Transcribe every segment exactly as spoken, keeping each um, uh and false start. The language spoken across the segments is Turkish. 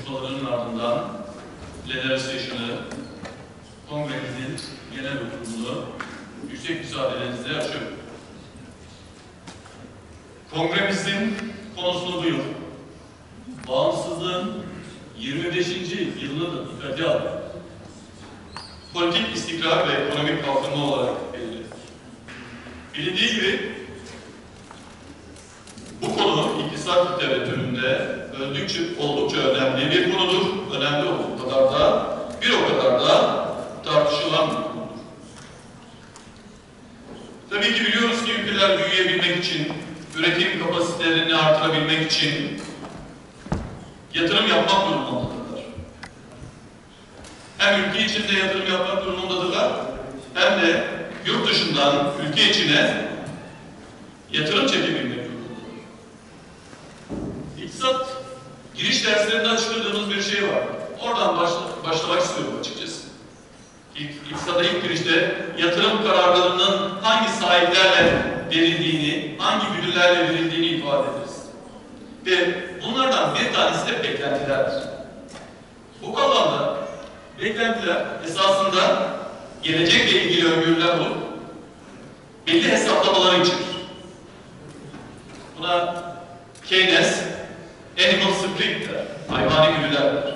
konuşmalarının ardından plenary session'ı, kongremizin genel oturumunu yüksek müsaadenizle açıyorum. Kongremizin konusu bu yıl, bağımsızlığın yirmi beşinci yılını da dikkate aldı. Politik istikrar ve ekonomik kalkınma olarak belirlenir. Bilindiği gibi bu konu iktisat literatüründe oldukça, oldukça önemli bir konudur. Önemli olduğu kadar da bir o kadar da tartışılan bir konudur. Tabii ki biliyoruz ki ülkeler büyüyebilmek için, üretim kapasitelerini artırabilmek için yatırım yapmak durumundadırlar. Hem ülke içinde yatırım yapmak durumundadırlar, hem de yurt dışından ülke içine yatırım çekebilmek durumundadırlar. İktisat giriş derslerinde açıkladığımız bir şey var. Oradan başla, başlamak istiyorum açıkçası. İlk, iktisada ilk girişte yatırım kararlarının hangi sahiplerle verildiğini, hangi güdülerle verildiğini ifade ederiz. Ve bunlardan bir tanesi de beklentilerdir. Bu bağlamda beklentiler esasında gelecekle ilgili öngörüler olup belli hesaplamaları içerir. Buna Keynes animal spring der, hayvani güdüler der.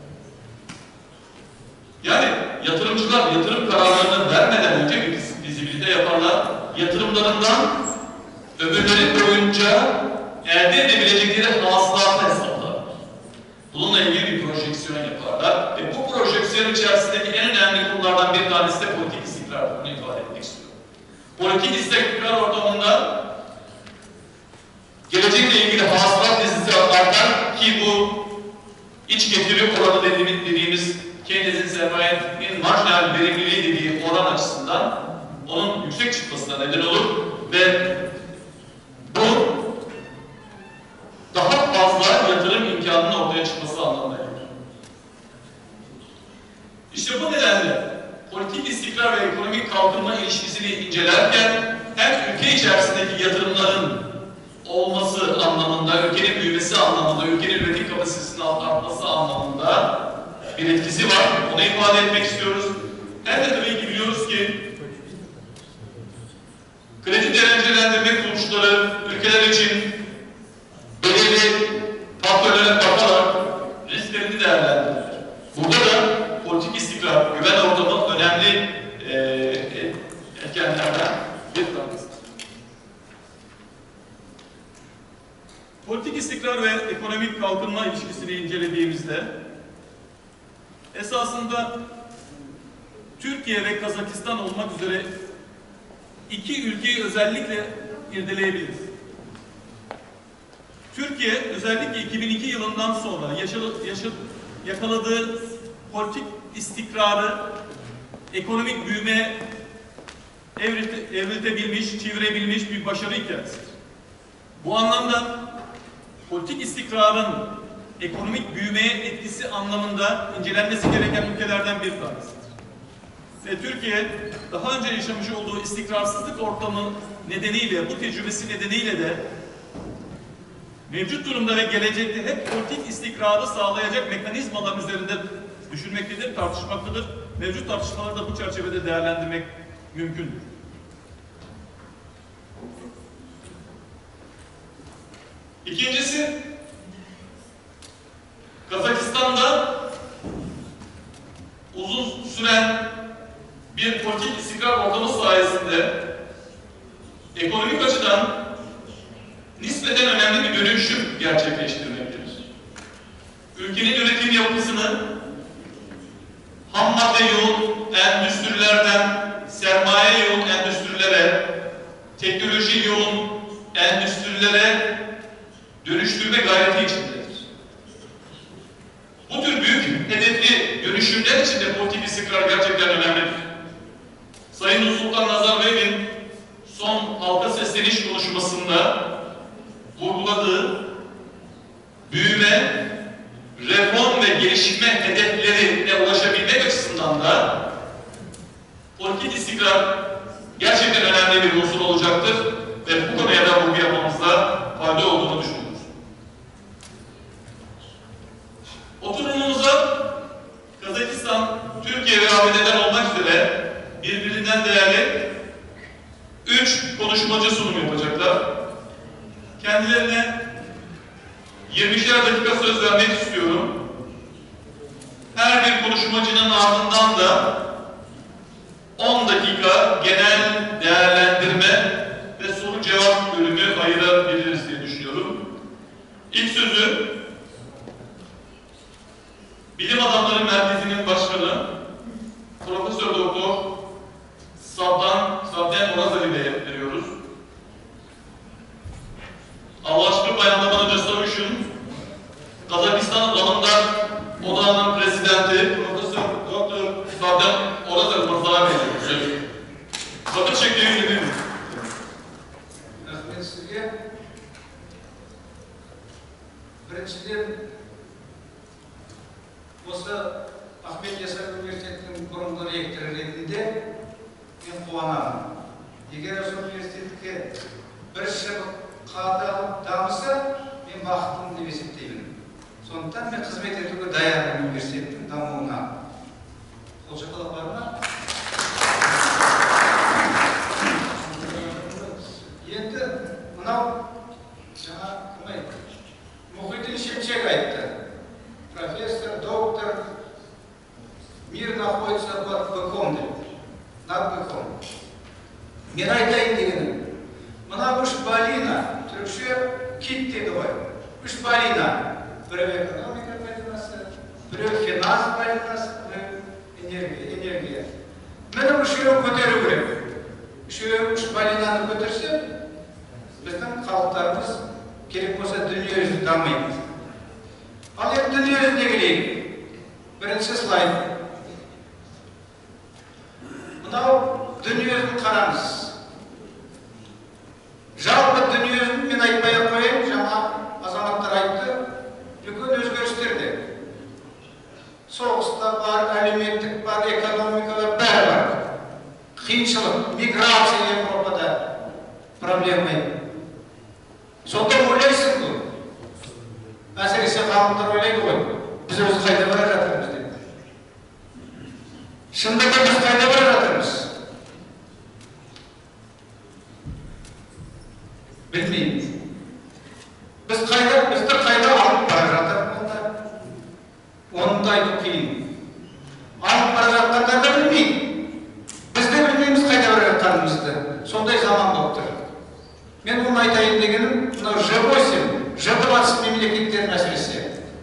Yani yatırımcılar yatırım kararlarını vermeden önce bir fizibilite yaparlar. Yatırımlarından ömürleri boyunca elde edebilecekleri hasılatı hesaplar. Bununla ilgili bir projeksiyon yaparlar ve bu projeksiyon içerisindeki en önemli konulardan bir tanesi de politik istikrar. Bunu ifade etmek istiyorum. Politik istikrar ortamında gelecekle ilgili hasılat dizisi artar ki bu iç getiri oranı dediğimiz, dediğimiz Keynes'in sermayenin marjinal verimliliği dediği oran açısından onun yüksek çıkmasına neden olur ve bu daha fazla yatırım imkanının ortaya çıkması anlamına gelir. İşte bu nedenle politik istikrar ve ekonomik kalkınma ilişkisini incelerken hem ülke içerisindeki yatırımların olması anlamında, ülkenin büyümesi anlamında, ülkenin üretim kapasitesinin artması anlamında bir etkisi var. Onu ifade etmek istiyoruz. Hem de tabii ki biliyoruz ki kredi derecelendirme kuruluşları ülkeler için belirli faktörlere bakarak risklerini değerlendirir. Burada da politik istikrar, güven ortamı önemli e, etkenlerden bir tanesi. Politik istikrar ve ekonomik kalkınma ilişkisini incelediğimizde esasında Türkiye ve Kazakistan olmak üzere iki ülkeyi özellikle irdeleyebiliriz. Türkiye özellikle iki bin iki yılından sonra yaşadı, yaşadı, yakaladığı politik istikrarı ekonomik büyüme evrilte, evriltebilmiş, çevirebilmiş bir başarı hikayesidir. Bu anlamda politik istikrarın ekonomik büyümeye etkisi anlamında incelenmesi gereken ülkelerden bir tanesidir. Ve Türkiye daha önce yaşamış olduğu istikrarsızlık ortamı nedeniyle, bu tecrübesi nedeniyle de mevcut durumda ve gelecekte hep politik istikrarı sağlayacak mekanizmalar üzerinde düşünmektedir, tartışmaktadır. Mevcut tartışmaları da bu çerçevede değerlendirmek mümkündür. İkincisi, Kazakistan'da uzun süren bir politik istikrar ortamı sayesinde ekonomik açıdan nispeten önemli bir dönüşüm gerçekleştirmektedir. Ülkenin üretim yapısını ham madde yoğun endüstrilerden sermaye yoğun endüstrilere, teknoloji yoğun endüstrilere dönüştürme gayreti içindedir. Bu tür büyük hedefli dönüşümler içinde politik istikrar gerçekten önemlidir. Sayın Nursultan Nazarbayev'in son halka sesleniş konuşmasında vurguladığı büyüme, reform ve gelişme hedeflerine ulaşabilmek açısından da politik istikrar gerçekten önemli bir unsur olacaktır ve bu konuya da vurgu yapmamızda fayda olduğunu düşünüyoruz. Oturum Türkiye ve A B D'den olmak üzere birbirinden değerli üç konuşmacı sunum yapacaklar. Kendilerine yirmişer dakika söz vermek istiyorum. Her bir konuşmacının ardından da on dakika genel değerlendirme ve soru cevap bölümü ayırabiliriz diye düşünüyorum. İlk sözü Bilim Adamları Merkezi'nin başkanı Profesör Doktor Sabdan Sabden Orazali Bey'e veriyoruz. Allah'ın Bayramlamanı Restoration Kazakistan Alımdar Odağı'nın prezidenti Profesör Doktor Sabden Orazali Mustafa Bey'e söz. Vakit şekliyle ilgili. Rahmet sizge. Birinçiden осы Ahmet Yasar Üniversitesi'nin kurumda rektörü ретінде мен қуанамын. Егер осы университетке бір шыбық қадалып дамыса, мен бақыттымын деп есептеймін. Сондықтан мен қызмет етуге даярмын университеттің дамуына. Қол шапалақ бар ма? Енді мынау жаңа кім айтты? Мұхиддин Шемшек айтты. Профессор, доктор, мир находится под быком, над быком. Мен айтайын дегенім, мына үш балина, түрікше кит дейді ғой. Үш балина, біреу экономика балинасы, біреу финанс балинасы, біреу энергия. Мені үшеуін көтеру керек. Үшеуін үш балинаны көтерсе, біздің халықтарымыз керек болса дүниежүзі дамиды. Ал енді дүниежүзіне келейік. Бірінші слайд. Мынау дүниежүзін қараңыз. Жалпы дүниежүзін мен айтпай-ақ қояйын, жаңа азаматтар айтты, үлкен өзгерістерде. Соғыста бар, әлеуметтік бар, экономикалар бәрі бар. Қиыншылық, миграция Европада проблема. Сонда ойлайсың бұл. Әсіресе ғалымдар ойлайды ғой, біз өзі қайда бара жатырмыз деп. Шындығында біз қайда бара жатырмыз? Білмейміз. Біз қайда, бізді қайда алып бара жатыр онда? Оны да айту қиын. Алып бара жатқандар да білмейді. Біз де білмейміз қайда бара жатқанымызды. Сондай заман болып тұр. Мен оны айтайын дегенім, мынау Ж восемь. Ж двадцать мемлекеттерін әсіресе.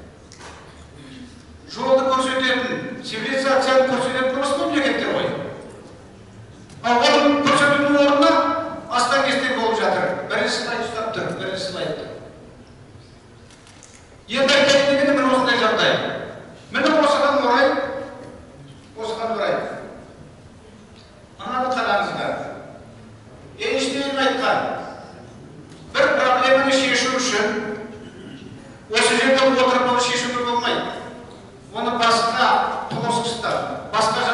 Жолды көрсететін, цивилизацияны көрсететін осы мемлекеттер ғой. Ал оның көрсетудің орнына астан кестен болып жатыр. Бірінші слайд ұстап тұр, бірінші слайд тұр. Енді айтайын дегенде мен осындай жағдай. Міне осыған орай, осыған орай. Ананы қараңыздар. Эйнштейн айтқан, бір проблеманы шешу үшін осы жерде отырып оны шешуге болмайды. Оны басқа толысқыштар, басқа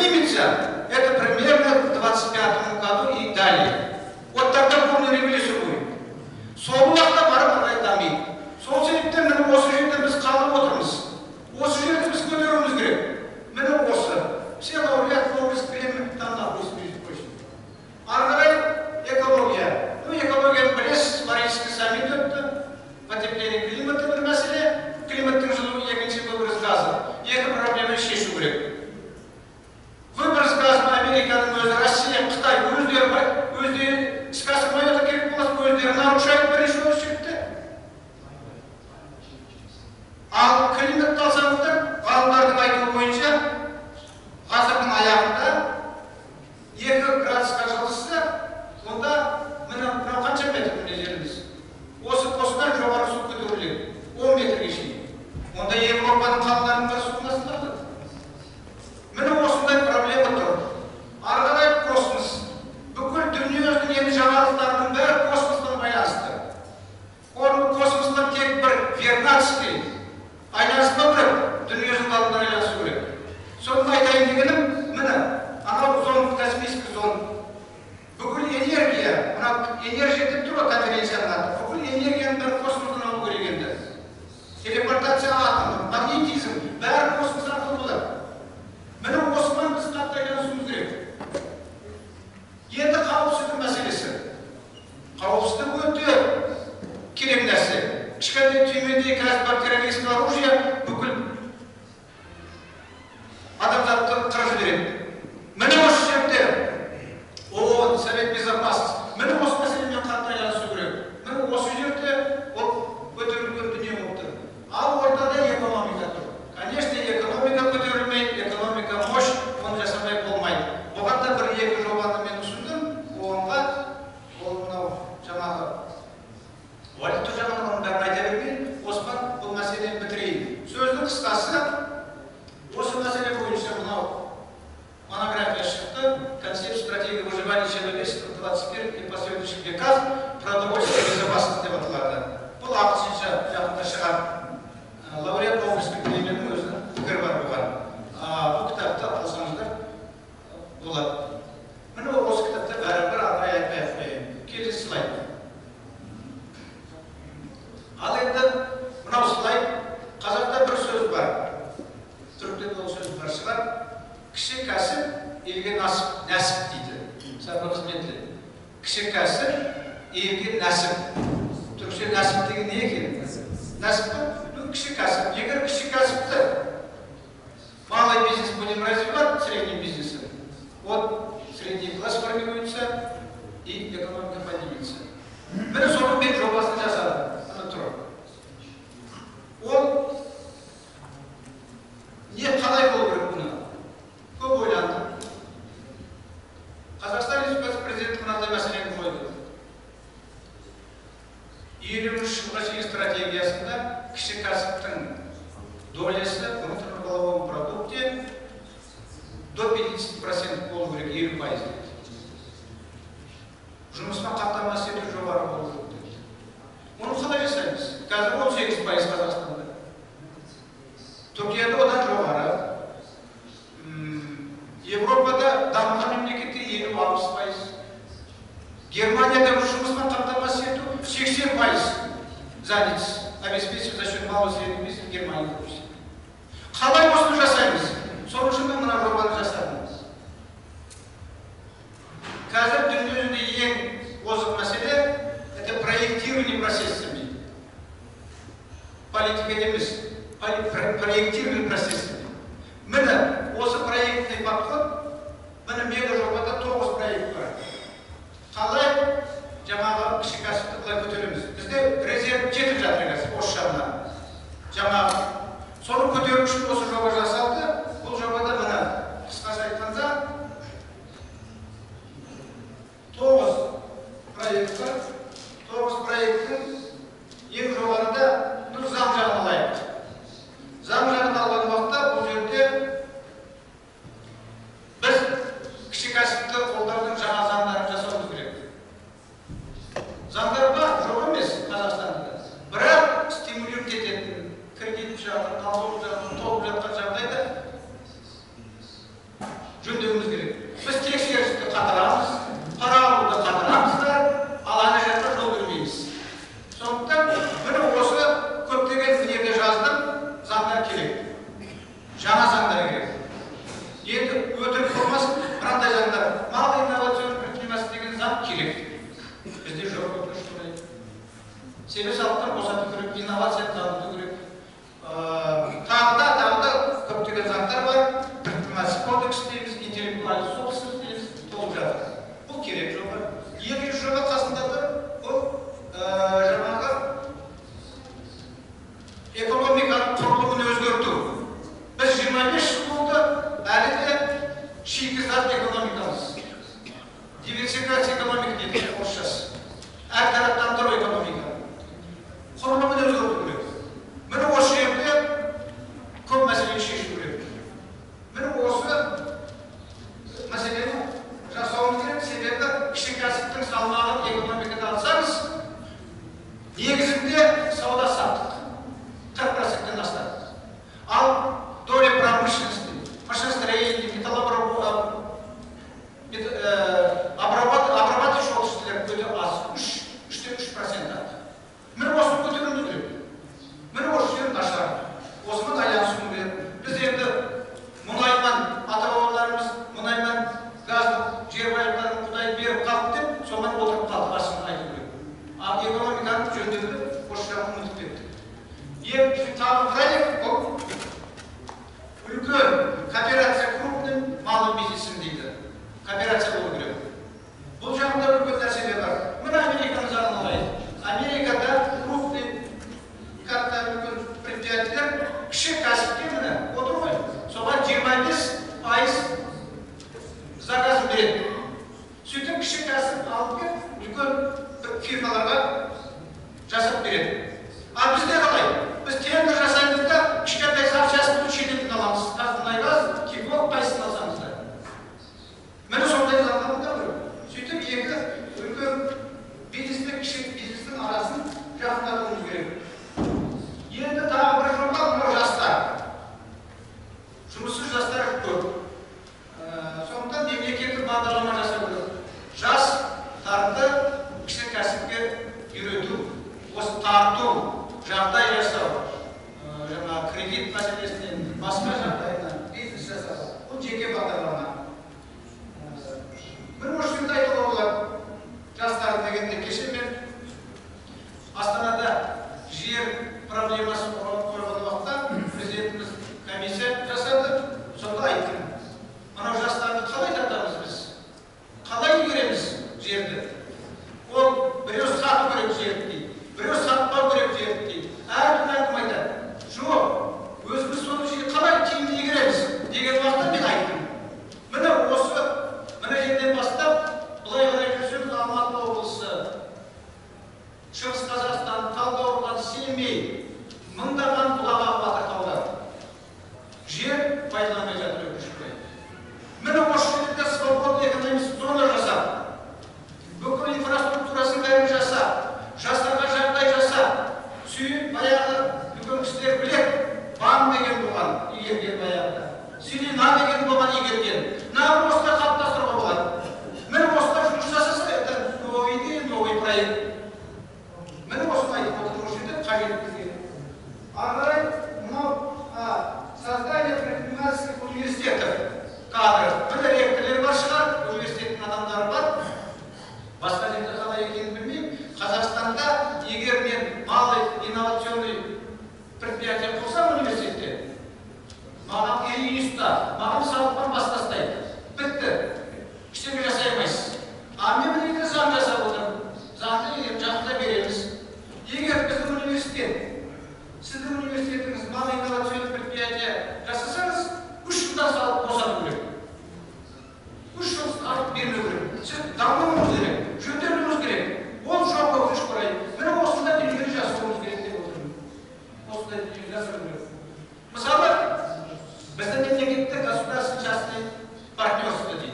поднимется, это примерно к двадцать пятому году и далее. Вот тогда полную революцию будет. Сол уақытта бара-бара дамиды. Сол себептен міне осы жерде біз қалып отырмыз. Осы жерде біз көтеруіміз керек. Міне осы. Все лауреат Нобелевской премии там находятся. Ары қарай экология. Ну, экологияны білесіз, Парижский саммит өтті. Потепление климата бір мәселе. Климаттың жылуы екінші выброс газа. Екі проблеманы шешу керек. Выброс газын Американың өзі, Россия, Қытай өздері өздері іске асырмай отыр керек болса, өздері нарушайды бірінші очередте. Ал климатты алсаңыздар, ғалымдардың айтуы бойынша ғасырдың аяғында екі градусқа жылынса, онда мынау қанша метр міне жеріміз? Осы постан жоғары су көтеріледі, он метрге шейін. Онда Европаның қалаларының бәрі судың астында қалады. Міне осындай проблема тұр. Ары қарай космос. Бүкіл дүниенің енді жаңалықтарының бәрі космостан байланысты. Оның космостан тек бір вернадский айланыспау керек, дүниенің алдында айланысу керек. Соны айтайын дегенім, міне анау зон, космический зон. Бүкіл энергия, мына энергия деп тұр конференцияның аты. Бүкіл энергияның бәрі космостан алу керек енді. Телепортация атомы, магнетизм, бәрі космос арқылы болады. Міне осыған біз қатты айланысуымыз керек. Енді қауіпсіздік мәселесі. Қауіпсіздік өте керек нәрсе. Кішкентай түймедей қазір бактериологическое оружие бүкіл адамзатты қырып жібереді. Міне осы жерде ООН, Совет Безопасности. Міне осы мәселемен қатты айланысу керек. Міне осы жерде ол көтерілген дүние болып тұр. Ал ортада экономика тұр. Конечно, экономика көтерілмейді, экономика мощь, оны жасамай болмайды. Оған да бір екі жобаны мен ұсындым, оғанға ол мынау жаңағы валюта жағынан оның бәрін айта бермейін, Осман бұл мәселені бітірейін. Сөздің қысқасы, осы мәселе бойынша мынау монография шықты, концепт стратегии выживания человечества в двадцать первом и последующих веках продовольственной безопасности деп аталады. Бұл ағылшынша жақында шығар лауреат Нобелевской премияның өзінің пікірі бар бұған. Бұл кітапты алсаңыздар болады. Міне осы кітапта бәрі-бір арнайы айтпай қояйын. Келесі слайд. Ал енді мынау слайд, қазақта бір сөз бар. Түркте ол сөз бар шығар. Кіші кәсіп елге нәсіп дейді. Сапырғыз метлі. Кіші кәсіп елге нәсіп. Түркше нәсіп деген не екен? Нәсіп бұл кіші кәсіп. Егер кіші кәсіпті малый бизнес будем развивать, средний бизнес, вот средний класс формируется и экономика поднимется. Міне соны мен жобасын жасадым. Ана тұр. Ол не қалай болу керек бұны? Көп ойландым. Қазақстан Республикасы президенті мынандай мәселені қойды. елу үш жылға шейін стратегиясында кіші кәсіптің долясы в внутреннем продукте до пятидесяти процентов болу керек, елу пайыз. Жұмыспен қамтамасыз ету жоғары болу керек. Оны қалай жасаймыз? Қазір он сегіз пайыз Қазақстанда. Түркияда одан жоғары. Европада дамыған мемлекетте елу алпыс пайыз. Германияда жұмыспен қамтамасыз ету сексен пайыз занятость обеспечивать за счет малого и среднего бизнеса в Германии. Қалай осыны жасаймыз? Соның үшін мен мына жобаны жасадым. Қазір дүниежүзінде ең озық мәселе это проектирование процессами. Политика емес, проектирование процессами. Міне осы проектный подход, міне мега жобада тоғыз проект бар. Қалай жаңағы кіші кәсіпті қалай көтереміз? Бізде резерв жетіп жатыр қазір осы жағынан. Жаңағы соны көтеру үшін осы жоба жасалды. Бұл жобада мына қысқаша айтқанда тоғыз проект бар. тоғыз проекттің ең жоғарыда бір заң жағын алайық. Заң жағын алған уақытта бұл жерде біз кіші кәсіпті қолдаудың жаңа заңдарын жасауымыз керек. Заңдар бар, жоқ емес Қазақстанда. Бірақ стимулировать ететін кредит жағын, налог жағын толып жатқан жағдайда жөнді диверсификация экономика дейді орысшасы. Әртараптандыру экономика. Құрылымын өзгерту керек. Міне осы жерде көп мәселені шешу керек. Міне осы мәселені жасауымыз керек, себебі кіші кәсіптің салмағын экономикада алсаңыз, негізінде сауда саттық қырық проценттен астады. Ал доля промышленности, машиностроения, металлообработки, обрабатывающие отраслар өте аз, үштен үш процент. Міне осы көтеруіміз керек. Міне осы жер нашар. Осымен айланысуымыз керек. Біз енді мұнаймен ата-бабаларымыз мұнаймен газды жер байлықтарын Құдай беріп қалды деп, соған отырып қалды, басын айту керек. Ал экономиканы жөндеуді осы жағын ұмытып кетті. Ең тағы проект бұл үлкен кооперация, крупный малый бизнесім дейді. Кооперация болу керек. Бұл жағында үлкен нәрселер бар. Міне Американы жағын алайық. Америкада крупный катта үлкен предприятиелер кіші кәсіпке міне отыр ғой. Соған жиырма бес пайыз заказын береді. Сөйтіп кіші кәсіп алып кеп үлкен фирмаларға жасап береді. А бізде қалай? Біз тендер жасаймыз да кішкентай запчастьті шетелден аламыз. Мұнай газ, кипок қайсысын алсаңыз да. Міне сондай заңнама бар. Сөйтіп екі үлкен бизнес пен кіші бизнестің арасын жақындатуымыз керек. Енді тағы бір жоба мынау жастар. Жұмыссыз жастар көп. Сондықтан мемлекеттік бағдарлама жасау керек. Жастарды кіші кәсіпке үйрету, осы тарту, жағдай жасау, жаңа кредит мәселесінен басқа жағдайынан бизнес жасау. Бұл жеке бағдарлама. Бір осы жерде айтуға болады. Жастар дегенде кеше мен Астанада жер проблемасын қойған уақытта президентіміз комиссия жасады. Сонда айттым. Мынау жастарды қалай тартамыз біз? Қалай игереміз жерді? Ол біреу сату керек жерді дейді, біреу сатпау керек жерді дейді. Әркім әркім айтады. Жоқ, өзіміз соны жерді қалай тиімді игереміз деген уақытта мен айттым. Міне осы мына жерден бастап былай қарай жүрсеңіз Алматы облысы, Шығыс Қазақстан, Талдықорған, Семей, мыңдаған бұлақ ағып таулар. Жер пайдаланбай жатыр өкінішке. Міне осы жерде свободный экономический зона жасап, бүкіл инфраструктурасын бәрін жасап, жастарға жағдай жасап, сүйіп баяғы үлкен кісілер біледі, бам деген болған игерген баяғыда, селена деген болған игерген. Нағын осылай қалыптастыруға болады. Міне осылай жұмыс жасаса, это новый идея, новый проект. Міне осылай айтып отыр, осы жерде қажет бізге. Ағарай, мынау создание предпринимательских университетов кадров. Міне ректорлер бар шығар, университеттің адамдары бар. Басқа жерде қалай екенін білмеймін. Қазақстанда егер мен малый инновационный предприятие құрсам университетте, маған института, маған салықтан бас тастайды. Бітті. Ештеңе жасай алмайсыз. А мемлекет заң жасап отыр. Заңды жақында береміз. Егер біздің университет, сіздің университетіңіз малый инновационный предприятие жасасаңыз, үш жылдан салық босату керек. Үш жыл салық бермеу керек. Сіз дамуыңыз керек, жөнделуіңіз керек. Ол жоқ өкінішке орай. Міне осындай дүниені жасауымыз керек деп отырмын. Осындай дүниені жасау керек. Мысалы, біздің мемлекетте государственно-частный партнерство дейді.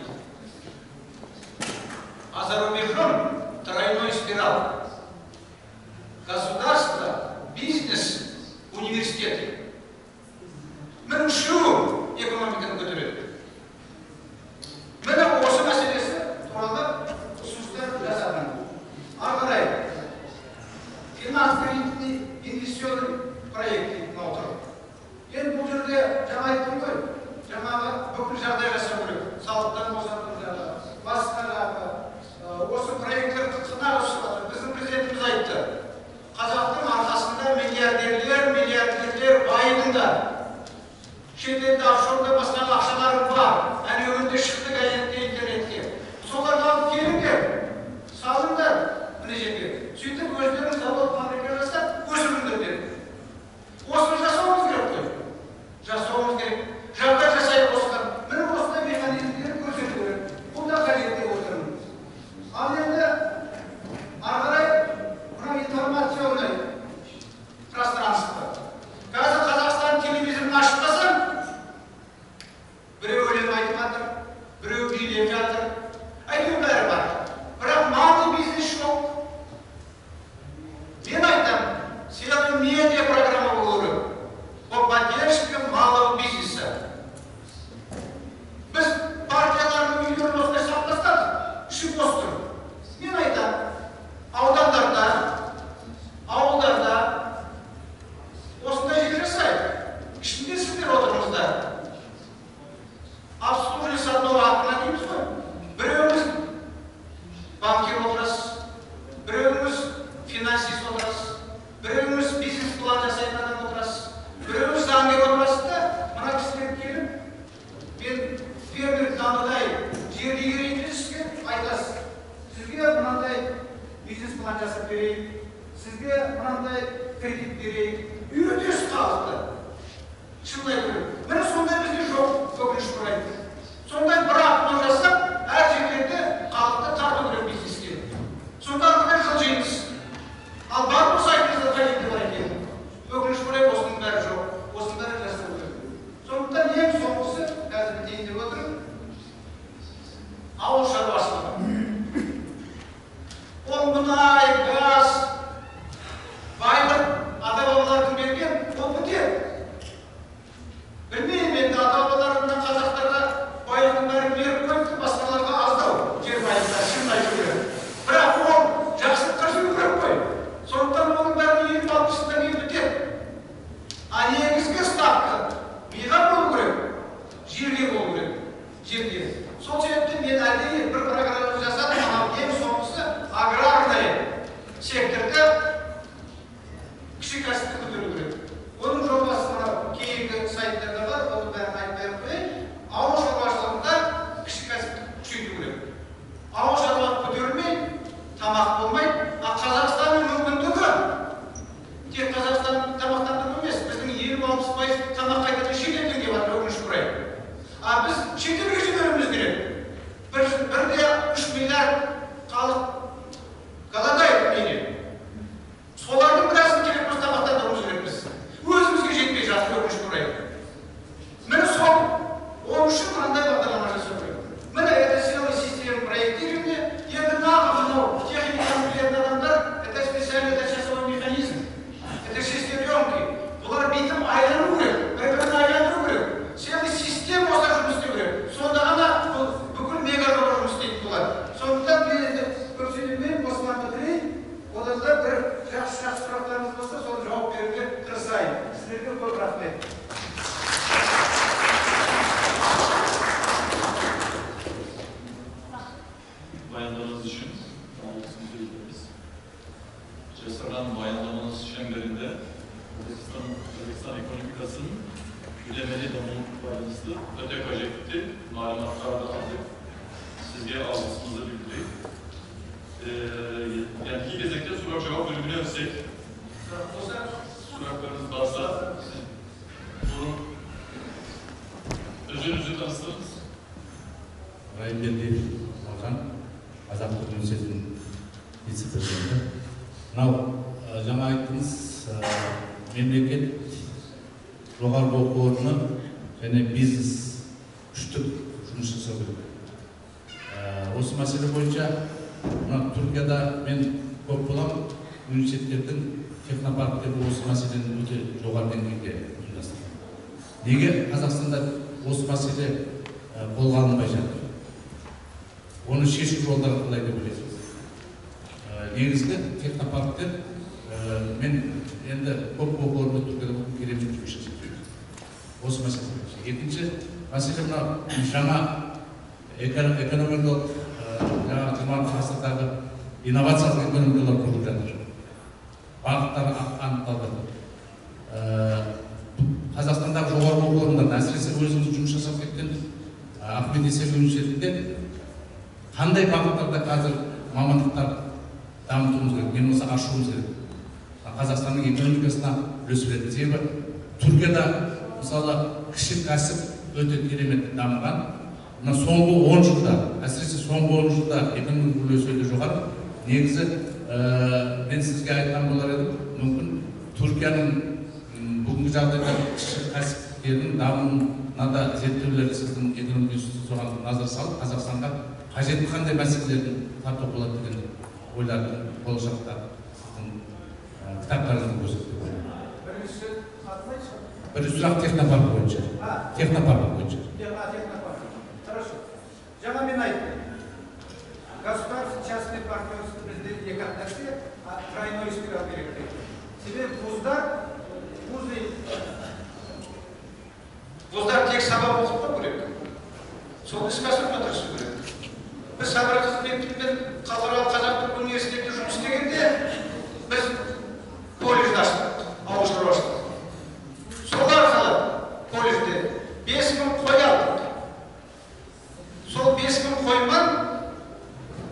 А за рубежом тройной спираль. Государство, бизнес, университеты. Міне үшеуі экономиканы көтереді. Міне осы мәселесі туралы ұсыныстар жасаған. Ары қарай финансовый инвестиционный проект дейді мынау тұр. Енді бұл жерде жаңа айттым ғой, жаңағы бүкіл жағдай жасау керек. Салықтан босату жағы, басқа жағы. Осы проекттер қына өсіп жатыр. Біздің президентіміз айтты. Қазақ айтасыз. Сізге мынандай бизнес план жасап берейік, сізге мынандай кредит берейік. Үйретесіз халықты. Шындай көріп. Міне сондай бізде жоқ, өкінішке орай. Сондай бір ақыл жасап, әр жерлерде халықты тарту керек бизнеске. Сонда арқылы жыл жеңіс. Ал бар болса айтыңызда қажетті бар екен. Өкінішке орай осының бәрі жоқ. Осының бәрі жасау керек. Сондықтан ең соңғысы қазір дейін деп отырмын. Ауыл шаруашылығы. Ол мұнай, газ, байлық, ата-бабалардың берген, ол бітер. Білмеймін, енді ата-бабаларымнан қазақтарға байлықтың бәрін беріп қойып, басқаларға аздау жер байлықтар, шындай жүрген. Бірақ ол жақсылыққа жүру керек қой. Сондықтан оның бәрін елу алпысында кейін бітер. А негізгі ставка миға болу керек, жерге болу керек, жерге. Сол себептен мен әдейі бір программа жасадым, анау ең соңғысы аграрный секторда кіші кәсіпті көтеру керек. Оның жобасы мынау кейінгі сайттарда бар, оны бәрін айтпай ақ қояйын. Ауыл шаруашылығында кіші кәсіпті күшейту керек. Ауыл шаруашылығы көтерілмей, тамақ болмайды. А Қазақстанның мүмкіндігі тек Қазақстанның тамақтандыру емес, біздің елу алпыс пайыз тамақ қайтадан шетелден келіп жатыр, өкінішке орай. А біз шетелге жіберуіміз керек. Бірде үш миллиард халық голодает менен. Солардың біразын керек болса тамақтандыруымыз керекпіз. Өзімізге жетпей жатыр, өкінішке орай. Міне сол, ол үшін қандай бағдарлама жасау керек. Міне это силовой системы проектирования, енді нағыз мынау техниканы білетін адамдар, это специальный часовой механизм, это шестеренки. Бұлар битім айлану керек, бір-бірін айландыру керек. Силовой система осылай жұмыс істеу керек. Сонда ғана бүкіл мегажоба жұмыс істейтін болады. Сондықтан мен енді көпшілігімен осыған бітірейін. Одан да бір жақсы-жақсы сұрақтарыңыз болса, соны жауап беруге тырысайын. Сіздерге көп рахмет. Bayanlarınız için algısını bildiririz. Cesaran bayanlamanız şemberinde Özbekistan, Özbekistan ekonomikasının ödemeli damın faydası öte kajekti malumatlarda aldık. Sizge algısınızı bildireyim. Ee, yani iki gezekte soru cevap bölümüne ötsek. Sorularınız varsa sorun. Özünüzü tanıtırız. Raybendir Hakan, Azaplık Üniversitesi'nin vice-prezidenti. Mынау жаңа айттыңыз, мемлекет жоғарғы оқу орны және бизнес үштік жұмыс жасау керек. Осы мәселе бойынша мына Түркияда мен көп боламын, университеттердің технопарктері осы мәселені өте жоғары деңгейде ұйымдастырған. Неге Қазақстанда осы мәселе қолға алынбай жатыр? Оны шешу жолдары қалай деп ойлайсыз? Негізгі технопарктер мен енді көп оқу орны Түркияда керемет жұмыс жасайды. Осы мәселе. Екінші мәселе мына жаңа экономикалық жаңа жиырмасыншы ғасырдағы инновациялық экономикалар құрылып жатыр. Бағыттары анықталды. Қазақстандағы жоғарғы оқу орындарында, әсіресе өзіміз жұмыс жасап кеткен Ахмет Яссауи университетінде қандай бағыттарда қазір мамандықтар дамытуымыз керек, мен осы ашуымыз керек. Қазақстанның экономикасына үлес береді. Себебі Түркияда мысалы кіші кәсіп өте керемет дамыған. Мына соңғы он жылда, әсіресе соңғы он жылда экономикалық үлесі өте жоғары. Негізі мен сізге айтқан болар едім, мүмкін Түркияның бүгінгі жағдайда кіші кәсіптердің дамуына да зерттеулер сіздің экономика институты соған назар салып, Қазақстанға қажетті қандай мәселелерін тарту болады деген ойлардың болашақта сіздің кітаптарыңызды көрсетіп Бірінші атылайшы? Бірінші сұрақ технопарк бойынша. Технопарк бойынша. Технопарк. Хорошо. Жаңа мен айттым. Государство, частный партнерство бізде екі нәрсе, тройной спираль керек дейді. Себебі вуздар, вузы вуздар тек сабақ оқытпау керек. Сол іске асырып тырысу керек. Біз сабыр қызметпен халықаралық қазақ университетінде жұмыс істегенде біз колледж аштық, ауыл шаруашылығы. Сол арқылы колледжде бес мың қой алдық. Сол бес мың қойман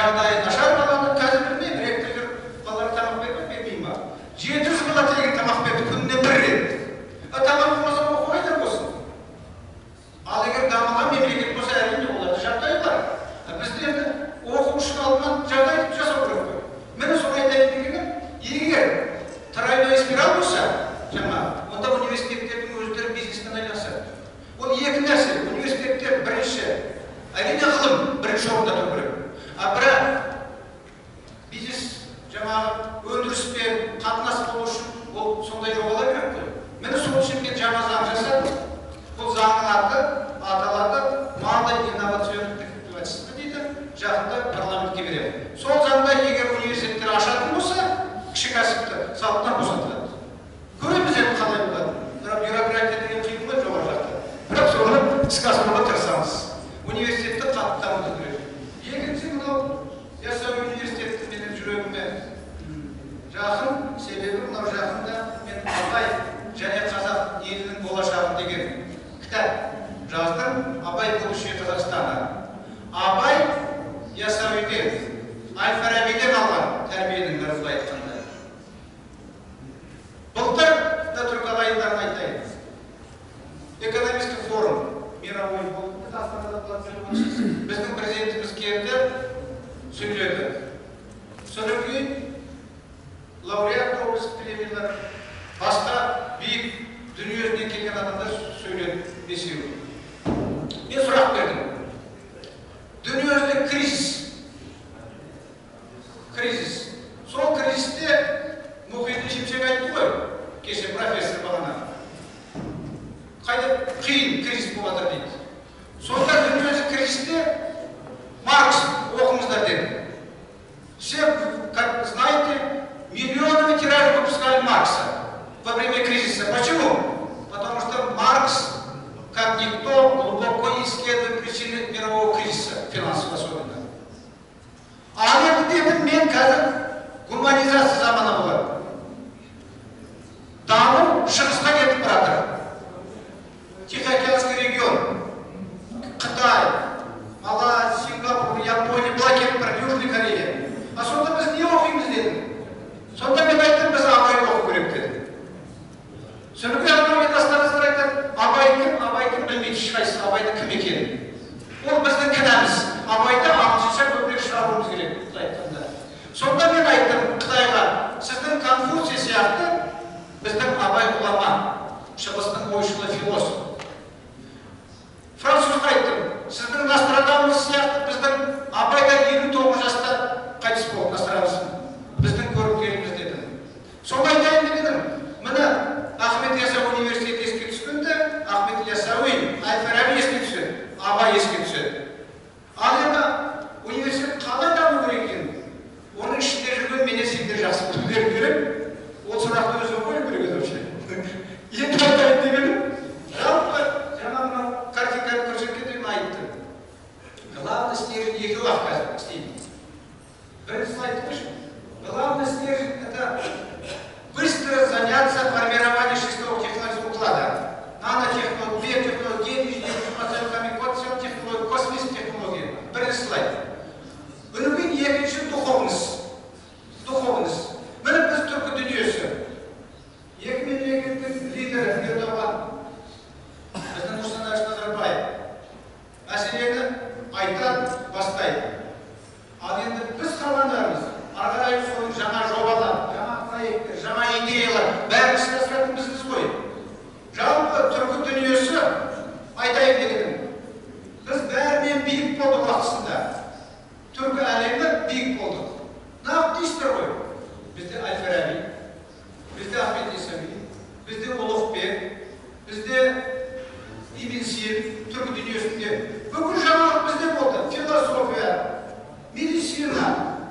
жағдайы нашар баланы қазір білмеймін, ректорлар балаларға тамақ беріп бермейді ма? жеті жүз бала тегін тамақ берді күніне бір рет. А тамақ болмаса оқу қайда болсын? Ал егер дамыған мемлекет болса, әрине оларда жағдай бар. Бізде енді оқу үшін алынған жағдай жасау керек қой. Міне соны айтайын дегенім, егер тройной спираль болса, жаңа, онда университеттердің өздері бизнеспен айналысады. Ол екі нәрсе. Университеттер бірінші, әрине ғылым бірінші орында тұру керек. А бірақ бизнес жаңағы өндіріспен қатынас болу үшін ол сондай жобалар керек қой. Міне сол үшін мен жаңа заң жасадым. Бұл заңның аты аталады малый инновационный предпринимательство дейді. Жақында парламентке береді. Сол заңда егер университеттер ашатын болса, кіші кәсіпті салықтан босатылады. Көреміз енді қалай болады. Бірақ бюрократия деген қиын ғой жоғары жақта. Бірақ соны іске асыруға тырысамыз. Университетті қатты дамыту керек. Екінші мынау ясауи университеті менің жүрегіме жақын, себебі мынау жақында мен Абай және қазақ елінің болашағы деген кітап жаздым. Абай будущее Қазақстана. Абай ясауиден, Әл-Фарабиден алған тәрбиенің бірі былай айтқанда. Былтыр да түркі ағайындарын айтайын. Экономистік форум мировой болды. Біздің президентіміз келді, сөйледі. Содан кейін лауреат Нобелевский премиялар, басқа биік дүниежүзінен келген адамдар сөйледі бесеуі. Мен сұрақ бердім. Дүниежүзінде кризис. Кризис. Сол кризисте Мұхит Шемшек айтты ғой, кеше профессор бағана. Қайда қиын кризис болады дейді. Сонда дүниежүзі кризисте Маркс оқыңыздар деді. Все, как знаете, миллионами тиражи выпускали Маркса во время кризиса. Почему? Потому что Маркс, как никто, глубоко исследует причины мирового кризиса, финансового особенно. А енді дедім, мен қазір гуманизация заманы болады. Даму шығысқа кетіп баратыр. Тихоокеанский регион, Қытай, Малайзия, Сингапур, Япония, былай кетіп баратыр, Южный Корея. А сонда біз не оқимыз дедім. Сонда мен айттым, біз Абайды оқу керек дедім. Содан кейін анау жастарымыздар айтады, Абай кім? Абай кім білмейді ешқайсысы, Абайдың кім екенін. Ол біздің кінәміз. Абайды ағылшынша көбірек шығаруымыз керек, былай айтқанда. Сонда мен айттым Қытайға, сіздің Конфуций сияқты біздің Абай ғұлама, шығыстың ойшылы философ. Французға айттым, сіздің Нострадамус сияқты біздің Абайда елу тоғыз жаста қайтыс болды, Нострадамус. Біздің көріпкеліміз дедім. Соны айтайын дегенім, міне Ахмет Ясауи университеті еске түскенде, Ахмет Ясауи, Әл-Фараби еске түседі, Абай еске түседі. Ал енді университет қалай даму керек екен? Оның ішінде жүрген менен сендер жақсы білулер керек. Ол сұрақты өзім қою керек еді вообще. Енді айтайын дегенім, жалпы жаңа мынау картинканы көрсеткенде айтты. Главный стержень екеуі ақ қазір істейміз. Бірінші слайд қойшы. Главный стержень это быстро заняться формированием шестого технологического уклада. Нанотехнология, биотехнология, информационный коммуникацион технология, космическая технология. Бірінші слайд. Өнімген екінші духовность. Духовность. Міне біз түркі дүниесі. Екі мемлекеттің лидері Ердоған, біздің Нұрсұлтан Назарбаев. Мәселені айтады, бастайды. Ал енді біз қалғандарымыз, ары қарай соның жаңа жобалар, жаңа проекттер, жаңа идеялар, бәрін іске асыратын бізбіз ғой. Жалпы түркі дүниесі айтайын дегенім. Біз бәрінен биік болдық уақытысында. Түркі әлемі биік болдық. Нақты дейсіздер ғой. Бізде Әл-Фараби, бізде Ахмет Ясауи, бізде Ұлықбек, бізде Ибн Сина, түркі дүниесінде. Бүкіл жаңалық бізде болды. Философия, медицина,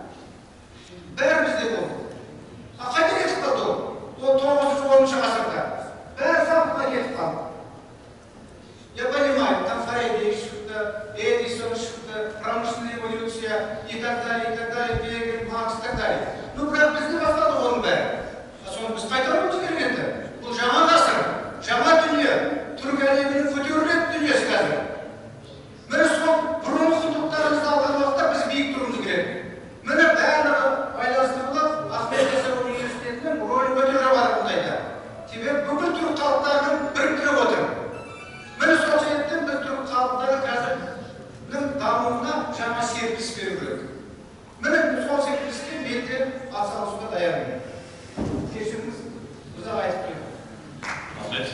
бәрі бізде болды. А қайда кетіп қалды ол? Ол тоғызыншы оныншы ғасырда. Бәрі сапына кетіп қалды. Я понимаю, там Фарадей шықты, Эдисон шықты, промышленная революция и так далее, и так далее, Гегель, Маркс и так далее. Ну, бірақ бізде бастады оның бәрі. А соны біз қайтаруымыз керек енді. Бұл жаңа ғасыр, жаңа дүние, түркі әлемінің көтерілетін дүниесі қазір. Міне сол бұрынғы құндылықтарымызды алған уақытта біз биік тұруымыз керек. sekkiz berу керек. Міне сол секілдісіне мен де атсалысуға даярмын. Кешіріңіз, ұзақ айтып келдім. Ahmet.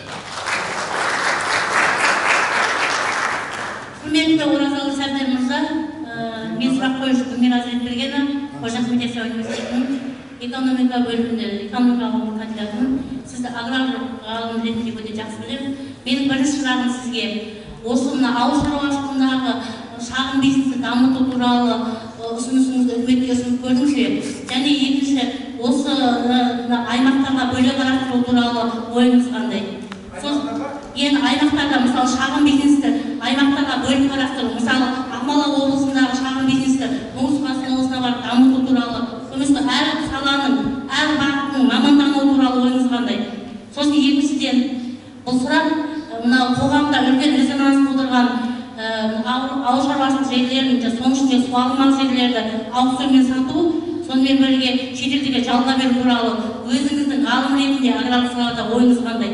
Құрметті Оразалы Сәбдір мырза, мен сұрақ қоюшы Гүлмира Әзіретбергена, Қожа Ахмет Яссауи университетінің экономика бөлімінде экономикалық ғылым кандидатымын. Сізді аграрлық ғалым ретінде өте жақсы білемін. Менің бірінші сұрағым сізге осы мына ауыл шаруашылығындағы шағын бизнесті дамыту туралы ұсынысыңызды үкіметке ұсынып көрдіңіз бе? Және екінші, осы аймақтарға бөле қарастыру туралы ойыңыз қандай? Енді аймақтарда, мысалы, шағын бизнесті аймақтарға бөліп қарастыру, мысалы, Ақмола облысындағы шағын бизнесті Оңтүстік Қазақстан облысына барып дамыту туралы, сосын әр саланың, әр бағыттың мамандануы туралы ойыңыз қандай? Сосын екіншіден, бұл сұрақ мынау қоғамда үлкен резонанс тудырған ауыл шаруашылық жерлерін, соның ішінде суармалы жерлерді аукционмен сату, сонымен бірге шетелдерге жалға беру туралы өзіңіздің ғалым ретінде аграрлық салада ойыңыз қандай?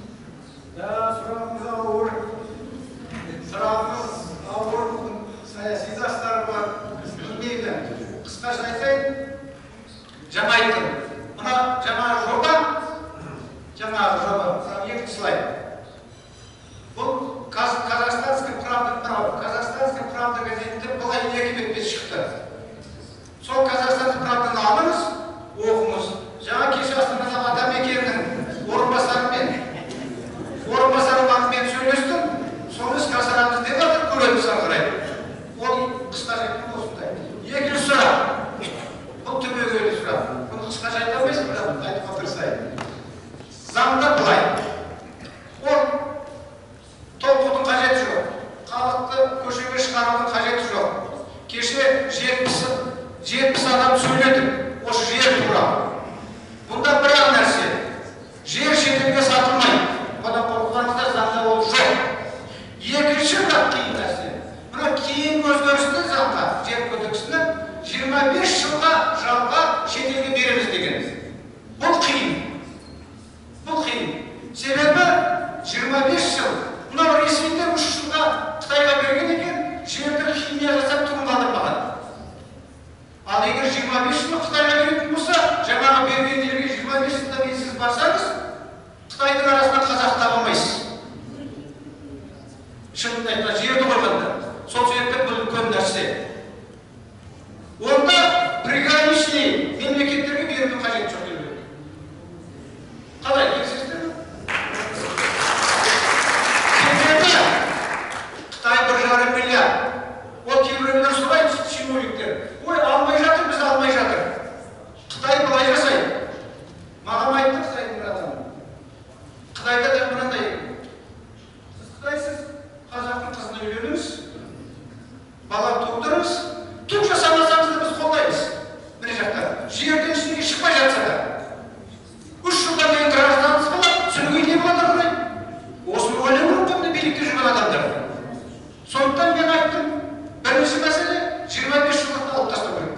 Сұрағыңыз ауыр, сұрағыңыз ауыр, саяси жастар бар, білмейді. Қысқаша айтайын, жаңа айттым. Мына жаңағы жоба, жаңағы жоба, екінші слайд. Бұл Казахстанская правда, Казахстанская правда газетінде былай екі бетпен шықты. Сол Казахстанская правданы алыңыз, оқыңыз. Жаңа кеше Астанадағы Атамекеннің орынбасарымен орынбасарымен сөйлестім, соны іске асырамыз деп жатыр, көреміз ары қарай. Ол қысқаша айтқан осындай. Екінші сұрақ. Бұл түбегейлі сұрақ. Бұны қысқаша айта алмайсыз, бірақ айтуға тырысайын. Заңда былай. Ол толқудың қажеті жоқ. Халықты көшеге шығарудың қажеті жоқ. Кеше жетпіс адам сөйледік, осы жер туралы. Бұнда бір ақ нәрсе. Жер шетелге сатылмайды. Бұны қорқыларыңызда заңда ол жоқ. Екінші бірақ кейін нәрсе. Мына кейін өзгерісті заңға, жер кодексіне жиырма бес жылға жалға шетелге береміз деген. Бұл қиын. Бұл қиын. Себебі жиырма бес жыл. Мынау ресейде үш жылға Қытайға берген екен, жерді химия жасап тұрмадырмаған. Ал егер жиырма бес жыл Қытайға беретін болса, жаңағы берген жерге жиырма бес жылдан кейін сіз барсаңыз, Қытайдың арасынан қазақ табылмайсыз. Шынында айтқанда жерді қойғанда. Сол себепті бұл үлкен нәрсе. Онда приграничный мемлекеттерге берудің қажеті жоқ деп. Қалай келісесіздер ме? Себебі Қытай бір жарым миллиард. Ол кейбіреулер сұрайды, чиновниктер. Ой, алмай жатыр, біз алмай жатыр. Қытай былай жасайды. Маған айтты Қытайдың бір адамы. Қытайда да мынандай. Сіз Қытайсыз, қазақтың қызына үйленіңіз, бала тудырыңыз, түк жасамасаңыз да біз қолдаймыз. Міне жақта. Жерден ішіне шықпай жатса да. Үш жылдан кейін граждансыз болады, сүргей не болады қарай? Осыны ойлау керек қой, билікте жүрген адамдар. Сондықтан мен айттым, бірінші мәселе жиырма бес жылдықты алып тастау керек.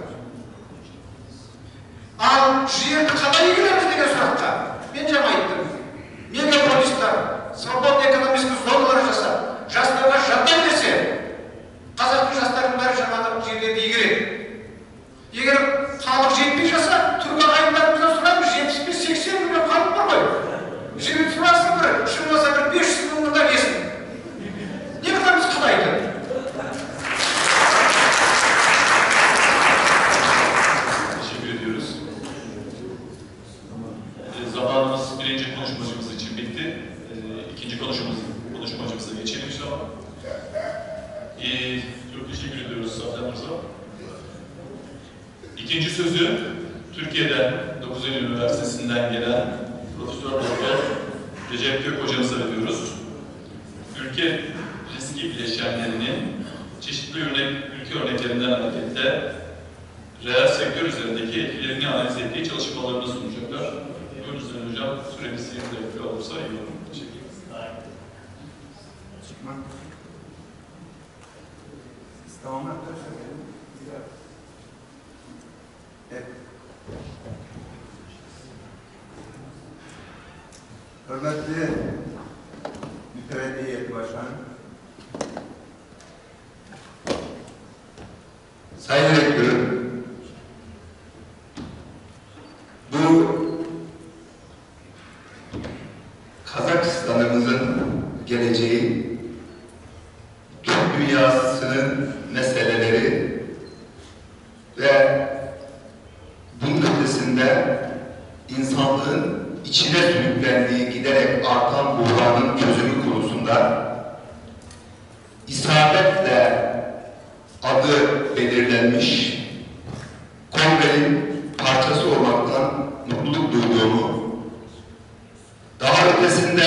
Ал жерді қалай игереміз деген сұраққа мен жаңа айттым. Мегаполистар, свободный экономический зоналар жасап, жастарға жағдай берсе, қазақтың жастарының бәрі жаңағы жерлерді игереді. Егер халық жетпей жаса, түркі ағайындарымыздан сұраймыз, жетпіс бес сексен миллион халық бар ғой. Жігіт сұрасын бір, шын болса бір бес жүз мыңында кесін. Не қыламыз Қытайды? Teşekkür ediyoruz. Zamanımız birinci konuşmacımız için bitti. İkinci konuşmamız, konuşmacımıza geçelim inşallah. Ee, çok teşekkür ediyoruz Safyan Mirza. İkinci sözü Türkiye'den dokuz Eylül Üniversitesi'nden gelen Profesör Doktor Recep Gök hocamıza veriyoruz. Ülke riski bileşenlerinin çeşitli örnek, ülke örneklerinden hareketle reel sektör üzerindeki etkilerini analiz ettiği çalışmalarını sunacaklar. Buyurun Sayın Hocam, süremiz yirmi dakika olursa iyi olur. Teşekkür ederim. Tamam arkadaşlar. Evet. Hürmetli Mütevelli Heyeti Başkanı, dünyasının meseleleri ve bunun ötesinde insanlığın içine sürüklendiği giderek artan buhranın çözümü konusunda isabetle adı belirlenmiş kongrenin parçası olmaktan mutluluk duyduğumu, daha ötesinde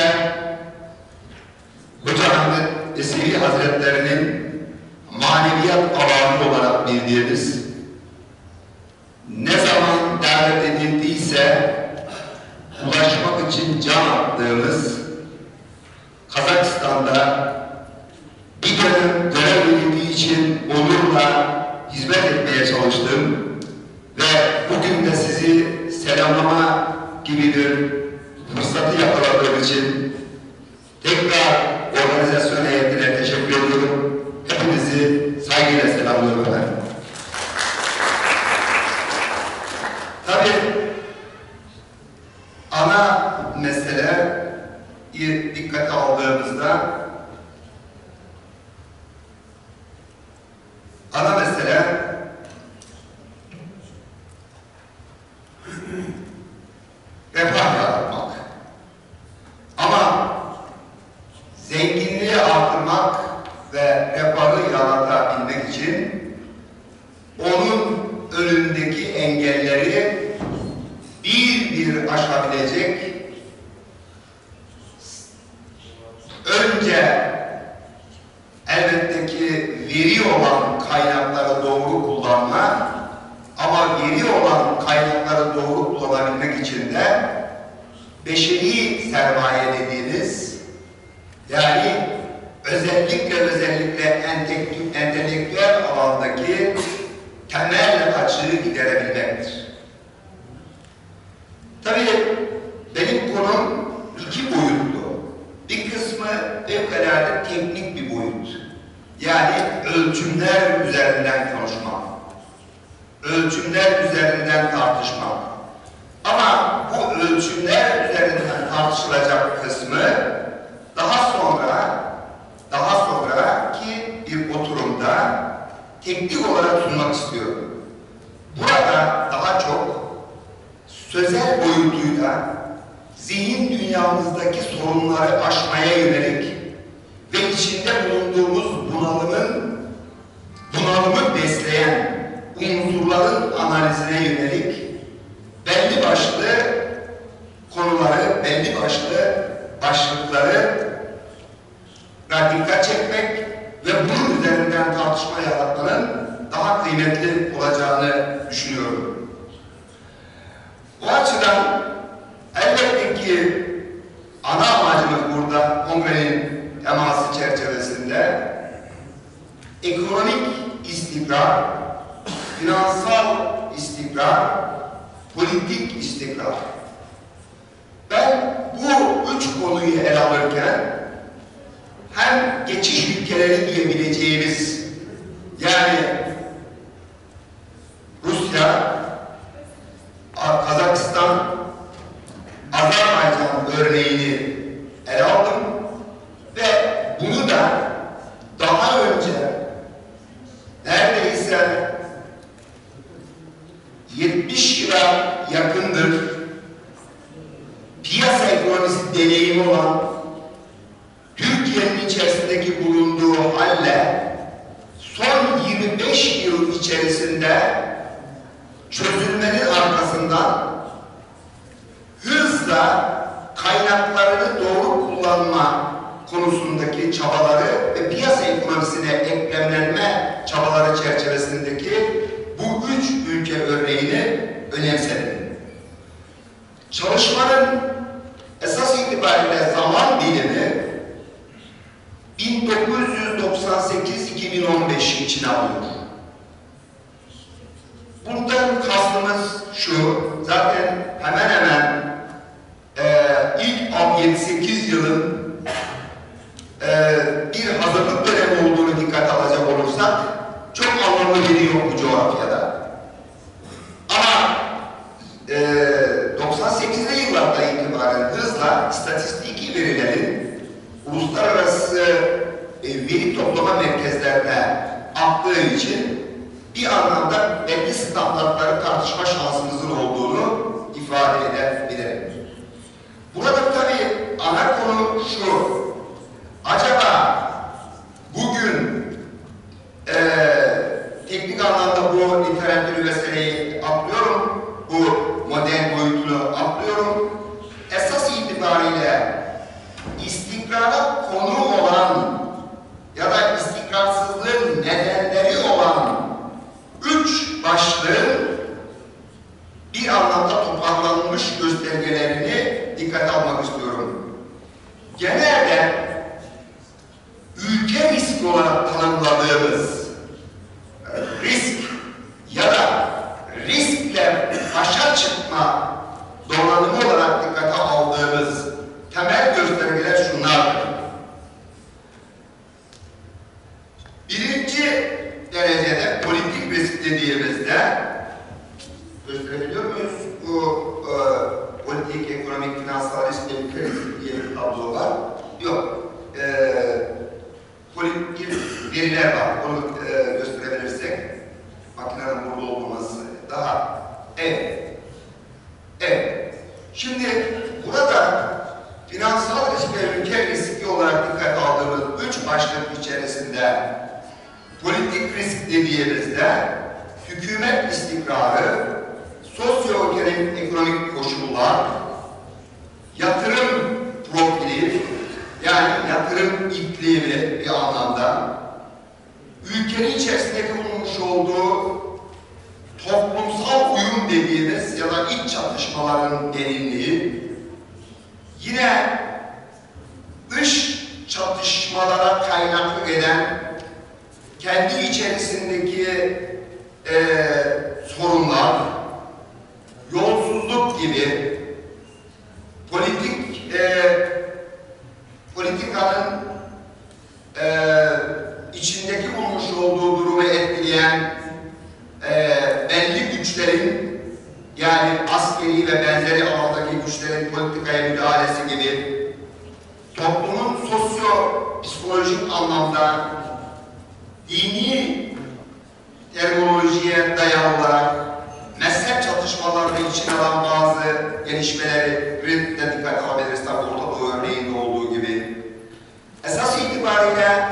Hoca Ahmet Yesevi Hazretleri'nin maneviyat alanı olarak bildiğimiz, ne zaman davet edildiyse ulaşmak için can attığımız Kazakistan'da bir dönem görev verildiği için onurla hizmet etmeye çalıştım ve bugün de sizi selamlama gibi bir fırsatı yakaladığım için tekrar organizasyon heyetine teşekkür ediyorum. Hepinizi saygıyla selamlıyorum efendim. Tabii ana meseleyi dikkate aldığımızda ana mesele refah yaratmak. Ama zenginliği artırmak ve refahı yaratabilmek için onun önündeki engelleri bir bir aşabilecek, önce elbette ki veri olan kaynakları doğru kullanma, ama veri olan kaynakları doğru kullanabilmek için de beşeri sermaye dediğiniz, yani özellikle özellikle entelektüel alandaki temel açığı giderebilmektir. Tabii benim konum iki boyutlu. Bir kısmı fevkalade teknik bir boyut. Yani ölçümler üzerinden konuşmak. Ölçümler üzerinden tartışmak. Ama bu ölçümler üzerinden tartışılacak kısmı daha sonra daha sonraki bir oturumda teknik olarak sunmak istiyorum. Burada daha çok sözel boyutuyla zihin dünyamızdaki sorunları aşmaya yönelik ve içinde bulunduğumuz bunalımın bunalımı besleyen unsurların analizine yönelik belli başlı konuları, belli başlı başlıkları dikkat çekmek ve bunun üzerinden tartışma yaratmanın daha kıymetli olacağını düşünüyorum. Bu açıdan elbette ki ana amacımız burada kongrenin teması çerçevesinde ekonomik istikrar, finansal istikrar, politik istikrar. Ben bu üç konuyu ele alırken hem geçiş ülkeleri diyebileceğimiz, yani Rusya, Kazakistan, Azerbaycan örneğini ele aldım ve bunu da daha önce neredeyse yetmiş yıla yakındır piyasa ekonomisi deneyimi olan Türkiye'nin içerisindeki bulunduğu halle son yirmi beş yıl içerisinde çözülmenin arkasından hızla kaynaklarını doğru kullanma konusundaki çabaları ve piyasa ekonomisine eklemlenme çabaları çerçevesindeki bu üç ülke örneğini önemsedim. Çalışmanın esas itibariyle zaman dilimi bin dokuz yüz doksan sekiz iki bin on beş için alıyor. Buradan kastımız şu, zaten hemen hemen e, ilk yedi sekiz yılın e, bir hazırlık dönemi olduğunu dikkate alacak olursak çok anlamlı biri yok bu coğrafyada. Ama e, doksan sekizli yıllardan itibaren hızla istatistiki verilerin uluslararası e, veri toplama merkezlerine aktığı için bir anlamda belli standartları tartışma şansımızın olduğunu ifade edebilirim. Burada tabii ana konu şu, acaba bugün e, teknik anlamda bu literatür meseleyi atlıyorum, bu model boyutunu atlıyorum. Esas itibariyle istikrara konu olan ya da istikrarsızlığın nedenleri olan üç başlığın bir anlamda toparlanmış göstergelerini dikkate almak istiyorum. Genelde ülke riski olarak tanımladığımız risk ya da riskle başa çıkma donanımı olarak dikkate aldığımız temel göstergeler şunlardır. Birinci derecede politik risk dediğimizde gösterebiliyor muyuz? Bu e, politik, ekonomik, finansal risk diye bir tablo var. Yok. E, politik veriler var. Onu e, gösterebilirsek makinenin burada olmaması daha. Evet. Evet. Şimdi burada finansal risk ve ülke riski olarak dikkate aldığımız üç başlık içerisinde politik risk dediğimizde hükümet istikrarı, sosyoekonomik koşullar, yatırım profili, yani yatırım iklimi bir anlamda, ülkenin içerisindeki bulunmuş olduğu toplumsal uyum dediğimiz ya da iç çatışmaların derinliği, yine dış çatışmalara kaynaklı eden kendi içerisindeki e, sorunlar, yolsuzluk gibi politik e, politikanın e, içindeki bulmuş olduğu durumu etkileyen e, belli güçlerin, yani askeri ve benzeri alandaki güçlerin politikaya müdahalesi gibi toplumun sosyo-psikolojik anlamda dini terminolojiye dayalı olarak mezhep çatışmalarını içine alan bazı gelişmeleri de dikkat alabiliriz, tabi Orta Doğu örneğinde olduğu gibi. Esas itibariyle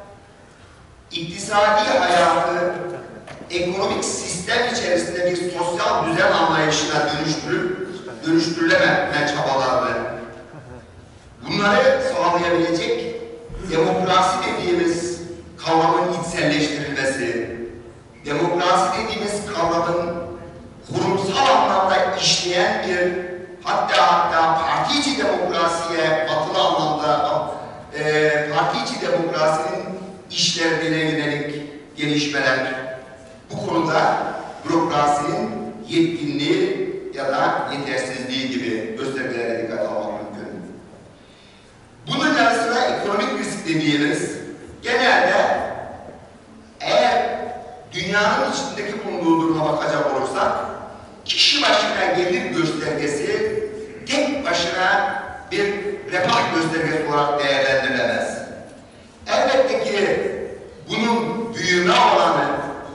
iktisadi hayatı ekonomik sistem içerisinde bir sosyal düzen anlayışına dönüştürüp dönüştürülememe çabaları, bunları sağlayabilecek demokrasi dediğimiz kavramın içselleştirilmesi, demokrasi dediğimiz kavramın kurumsal anlamda işleyen bir, hatta hatta parti içi demokrasiye batılı anlamda e, parti içi demokrasinin işlerine yönelik gelişmeler, bu konuda bürokrasinin yetkinliği ya da yetersizliği gibi göstergelere dikkat almak mümkün. Bunun yanı sıra ekonomik risk dediğimiz genelde eğer dünyanın içindeki bulunduğu duruma bakacak olursak kişi başına gelir göstergesi tek başına bir refah göstergesi olarak değerlendirilemez. Elbette ki bunun büyüme olanı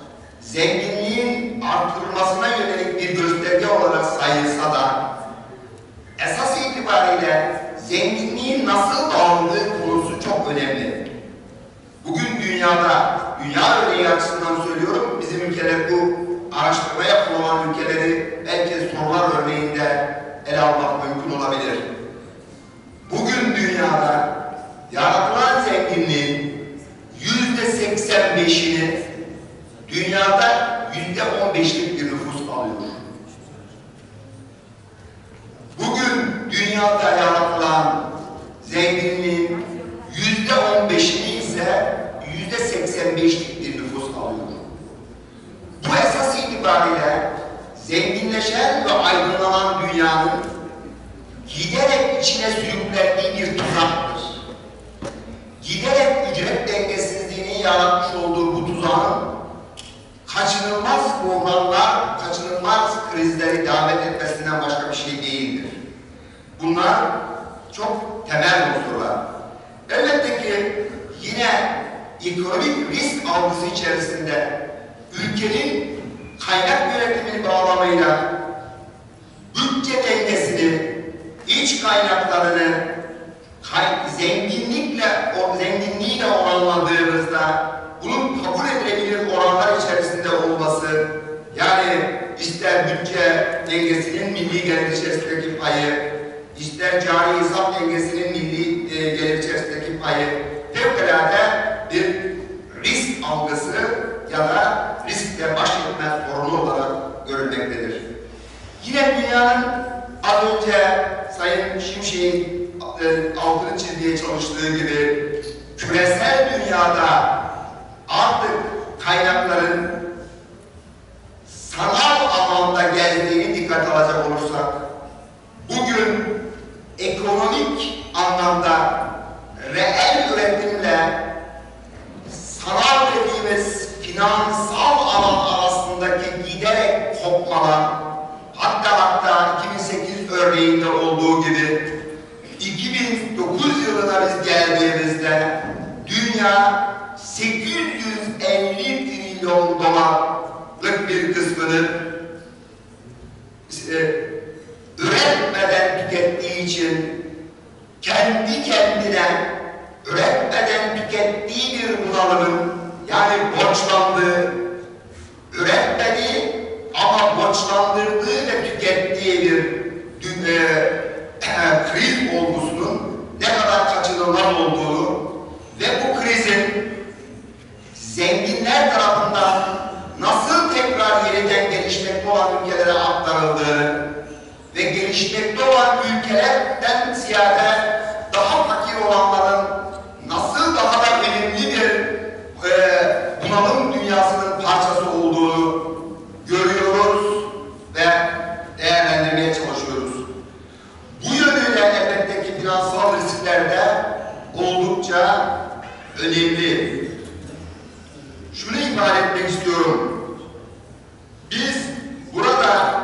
zenginliğin artırılmasına yönelik bir gösterge olarak sayılsa da esas itibariyle zenginliğin nasıl dağıldığı konusu çok önemli. Bugün dünyada, dünya örneği açısından söylüyorum, bizim ülkeler bu araştırma yapılan ülkeleri belki sorular örneğinde ele almak mümkün olabilir. Bugün dünyada yaratılan zenginliğin yüzde seksen beşini dünyada yüzde on beşlik bir nüfus alıyor. Bugün dünyada yaratılan zenginliğin yüzde on beşini ise yüzde seksen beşlik bir nüfus alıyor. Bu esas itibariyle zenginleşen ve aydınlanan dünyanın giderek içine sürüklendiği bir tuzaktır. Giderek ücret dengesizliğinin yaratmış olduğu bu tuzağın kaçınılmaz buhranlar, kaçınılmaz krizleri davet etmesinden başka bir şey değildir. Bunlar çok temel unsurlar. Elbette ki yine ekonomik risk algısı içerisinde ülkenin kaynak yönetimini bağlamıyla bütçe dengesini, iç kaynaklarını kay zenginlikle, o zenginliğiyle oranladığımızda bunun kabul edilebilir oranlar içerisinde olması, yani ister bütçe dengesinin milli gelir içerisindeki payı, ister cari hesap dengesinin milli e, gelir içerisindeki payı fevkalade bir risk algısı ya da riskle baş etme sorunu olarak görülmektedir. Yine dünyanın az önce Sayın Şimşek'in e, altını çizmeye çalıştığı gibi küresel dünyada artık kaynakların sanal alanda geldiğini dikkate alacak olursak, bugün ekonomik anlamda reel üretimle sanal dediğimiz finansal alan arasındaki giderek kopmalar, hatta hatta iki bin sekiz örneğinde olduğu gibi iki bin dokuz yılına biz geldiğimizde dünya sekiz yüz elli trilyon dolarlık bir kısmını e, üretmeden tükettiği için kendi kendine üretmeden tükettiği bir bunalımın, yani borçlandığı, üretmediği ama borçlandırdığı ve tükettiği bir e, e, kriz olgusunun ne kadar kaçınılmaz olduğunu ve bu krizin zenginler tarafından nasıl tekrar yeniden gelişmekte olan ülkelere aktarıldığını ve gelişmekte olan ülkelerden ziyade daha fakir olanların nasıl daha da önemli bir e, bunalım dünyasının parçası olduğunu görüyoruz ve değerlendirmeye çalışıyoruz. Bu yönüyle elbette ki finansal riskler de oldukça önemli. Şunu ifade etmek istiyorum. Biz burada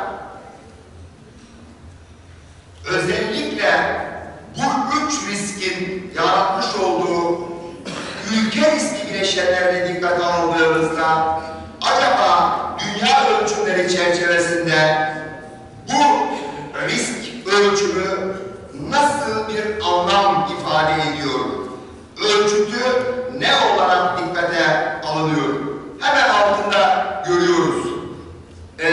özellikle bu üç riskin yaratmış olduğu ülke riski bileşenlerine dikkate aldığımızda acaba dünya ölçümleri çerçevesinde bu risk ölçümü nasıl bir anlam ifade ediyor? Ölçütü ne olarak dikkate alınıyor? Hemen altında görüyoruz. Ee,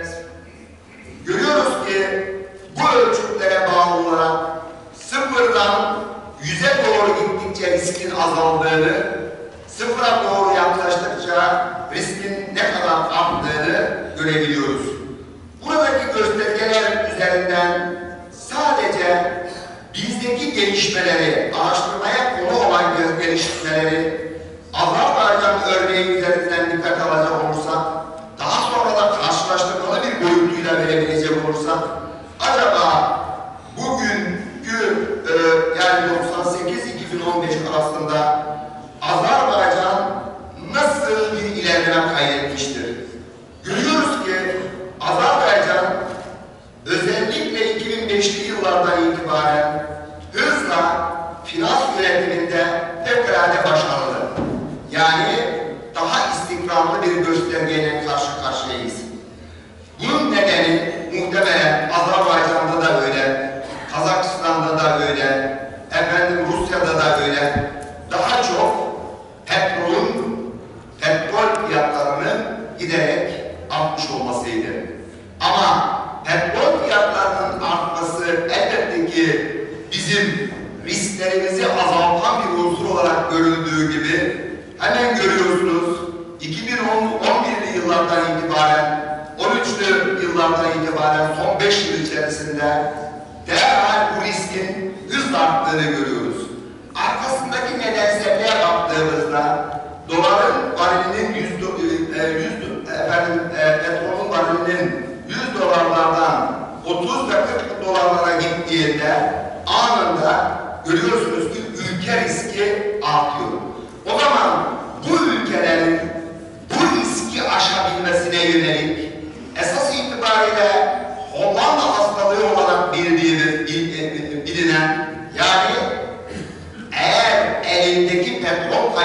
görüyoruz ki bu ölçütlere bağlı olarak sıfırdan yüze doğru gittikçe riskin azaldığını, sıfıra doğru yaklaştıkça riskin ne kadar arttığını görebiliyoruz. Buradaki göstergeler üzerinden sadece bizdeki gelişmeleri, araştırmaya konu olan gelişmeleri Azerbaycan örneği üzerinden dikkate alacak olursak, daha sonra da karşılaştırmalı bir boyutuyla verebilecek olursak, acaba bugünkü e, yani doksan sekiz iki bin on beş arasında Azerbaycan nasıl bir ilerleme kaydetmiştir? Görüyoruz ki Azerbaycan özellikle iki bin beşli yıllardan itibaren hızla finans yönetiminde fevkalade başarılı. Yani daha istikrarlı bir göstergeyle karşı karşıyayız. Bunun nedeni muhtemelen Azerbaycan'da da öyle, Kazakistan'da da öyle, efendim Rusya'da da öyle. Daha çok petrolün, petrol fiyatlarının giderek artmış olmasıydı. Ama petrol fiyatlarının artması elbette ki bizim risklerimizi azaltan bir unsur olarak görüldüğü gibi hemen görüyorsunuz iki bin on birli yıllardan itibaren, on üçlü yıllardan itibaren son beş yıl içerisinde derhal bu riskin hızla arttığını görüyoruz. Arkasındaki nedenselliğe baktığımızda doların varilinin yüz, yüz efendim e, petrolün varilinin yüz dolarlardan otuz ve kırk dolarlara gittiğinde anında görüyorsunuz ki ülke riski artıyor. O zaman bu ülkelerin bu riski aşabilmesine yönelik esas itibariyle Hollanda hastalığı olarak bildiğimiz, bilinen, yani eğer elindeki petrol kaynakları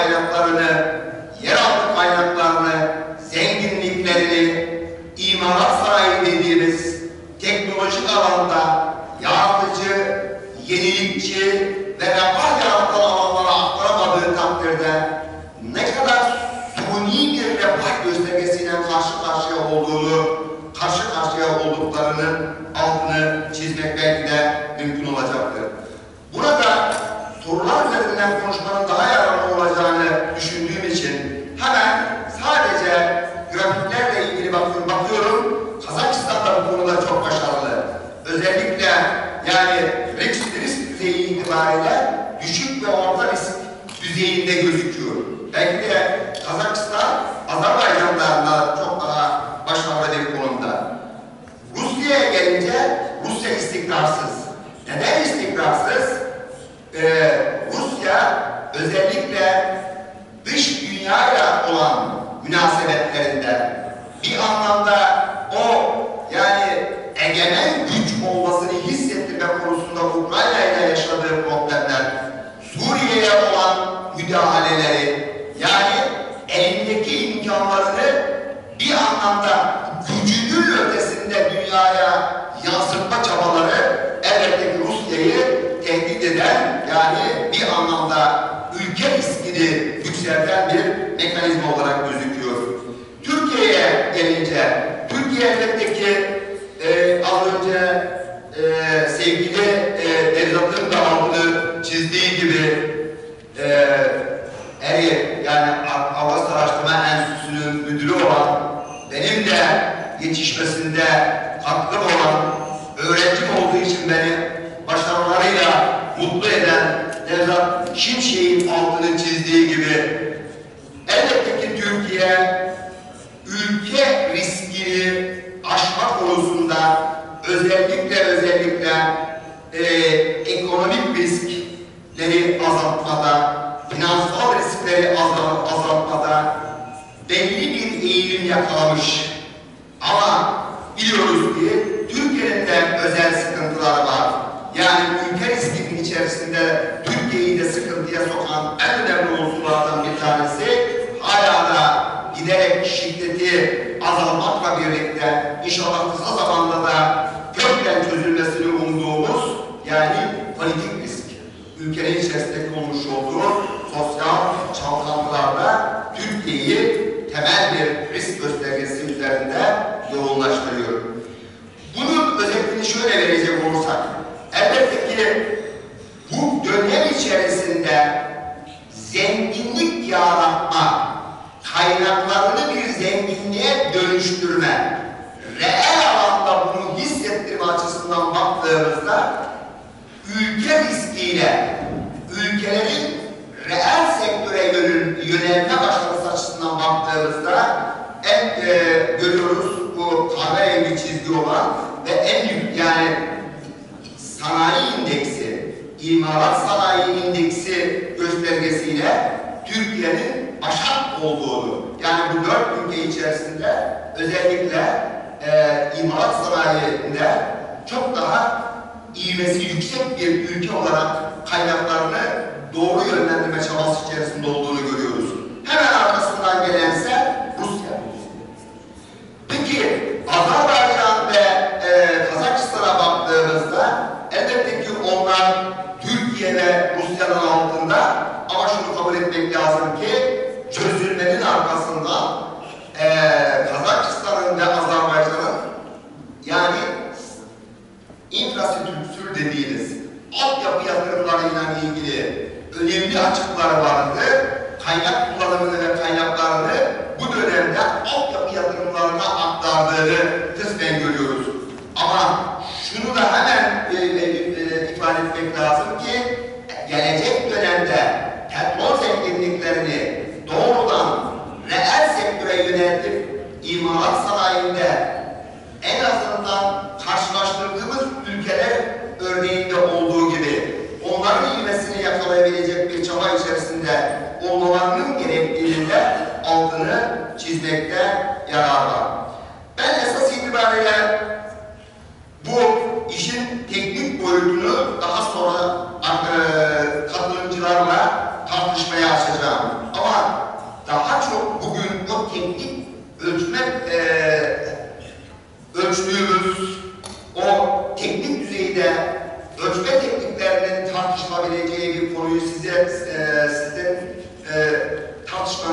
kaynaklarını, yeraltı kaynaklarını, zenginliklerini, imalat sanayi dediğimiz teknolojik alanda yaratıcı, yenilikçi ve refah yaratan alanlara aktaramadığı takdirde ne kadar suni bir refah göstergesiyle karşı karşıya olduğunu, karşı karşıya olduklarının altını çizmek belki de mümkün olacaktır. Burada sorular üzerinden konuşmanın daha yararlı olacağını düşündüğüm için hemen sadece grafiklerle ilgili bakıyorum. bakıyorum. Kazakistan da bu konuda çok başarılı. Özellikle yani risk, risk düzeyi itibariyle düşük ve orta risk düzeyinde gözüküyor. Belki de Kazakistan, Azerbaycan'dan çok daha başarılı bir konumda. Rusya'ya gelince Rusya istikrarsız. Neden istikrarsız? Ee, Rusya özellikle dış dünyayla olan münasebetlerinde bir anlamda o yani egemen güç olmasını hissettirme konusunda Ukrayna ile yaşadığı problemler, Suriye'ye olan müdahaleleri, yani elindeki imkanlarını bir anlamda gücünün ötesinde dünyaya yansıtma çabaları elbette ki Rusya'yı tehdit eden, yani bir anlamda ülke riskini yükselten bir mekanizma olarak gözüküyor. Türkiye'ye gelince, Türkiye elbette ki e, az önce e, sevgili e, Nevzat'ın da altını çizdiği gibi e, ERİ, yani Avrupa Araştırma Enstitüsü'nün müdürü olan, benim de yetişmesinde katkım olan, öğrencim olduğu için beni başarılarıyla mutlu eden Nevzat Şimşek'in altını çizdiği gibi elbette ki Türkiye ülke riskini aşma konusunda özellikle özellikle e, ekonomik riskleri azaltmada, finansal riskleri azalt, azaltmada belli bir eğilim yakalamış. Ama biliyoruz ki Türkiye'nin de özel sıkıntıları var. Yani ülke riskinin içerisinde Türkiye'yi de sıkıntıya sokan en önemli unsurlardan bir tanesi hala da giderek şiddeti azalmakla birlikte inşallah kısa zamanda da kökten çözülmesini umduğumuz yani politik risk. Ülkenin içerisinde olmuş olduğu sosyal çalkantılarda Türkiye'yi temel bir risk göstergesi üzerinde yoğunlaştırıyor. Bunun özetini şöyle verecek olursak, elbette ki bu dönem içerisinde zenginlik yaratma, kaynaklarını bir zenginliğe dönüştürme, reel alanda bunu hissettirme açısından baktığımızda ülke riskiyle ülkelerin reel sektöre yönelme başarısı açısından baktığımızda en e, görüyoruz bu kahverengi çizgi olan ve en büyük yani sanayi indeksi, imalat sanayi indeksi göstergesiyle Türkiye'nin başat olduğunu, yani bu dört ülke içerisinde özellikle e, imalat sanayinde çok daha ivmesi yüksek bir ülke olarak kaynaklarını doğru yönlendirme çabası içerisinde olduğunu görüyoruz. Hemen arkasından gelense Rusya. Peki Azerbaycan ve e, Kazakistan'a baktığımızda elbette ki onlar Türkiye ve Rusya'nın altında, ama şunu kabul etmek lazım ki çözülmenin arkasından e, Kazakistan'ın ve Azerbaycan'ın yani infrastrüktür dediğimiz altyapı yatırımlarıyla ilgili önemli açıkları vardı. Kaynak kullanımını ve kaynaklarını bu dönemde altyapı yatırımlarına aktardığını kısmen görüyoruz. Ama şunu da hemen e, e, e, ifade etmek lazım ki gelecek dönemde petrol zenginliklerini doğrudan reel sektöre yöneltip imalat sanayinde en azından karşılaştırdığımız ülkeler örneğinde olduğu gibi onların ivmesini yakalayabilecek bir çaba içerisinde olmalarının gerektiğini de altını çizmekte yarar var. Ben esas itibariyle bu işin teknik boyutunu daha sonra e, katılımcılarla tartışmaya açacağım. Ama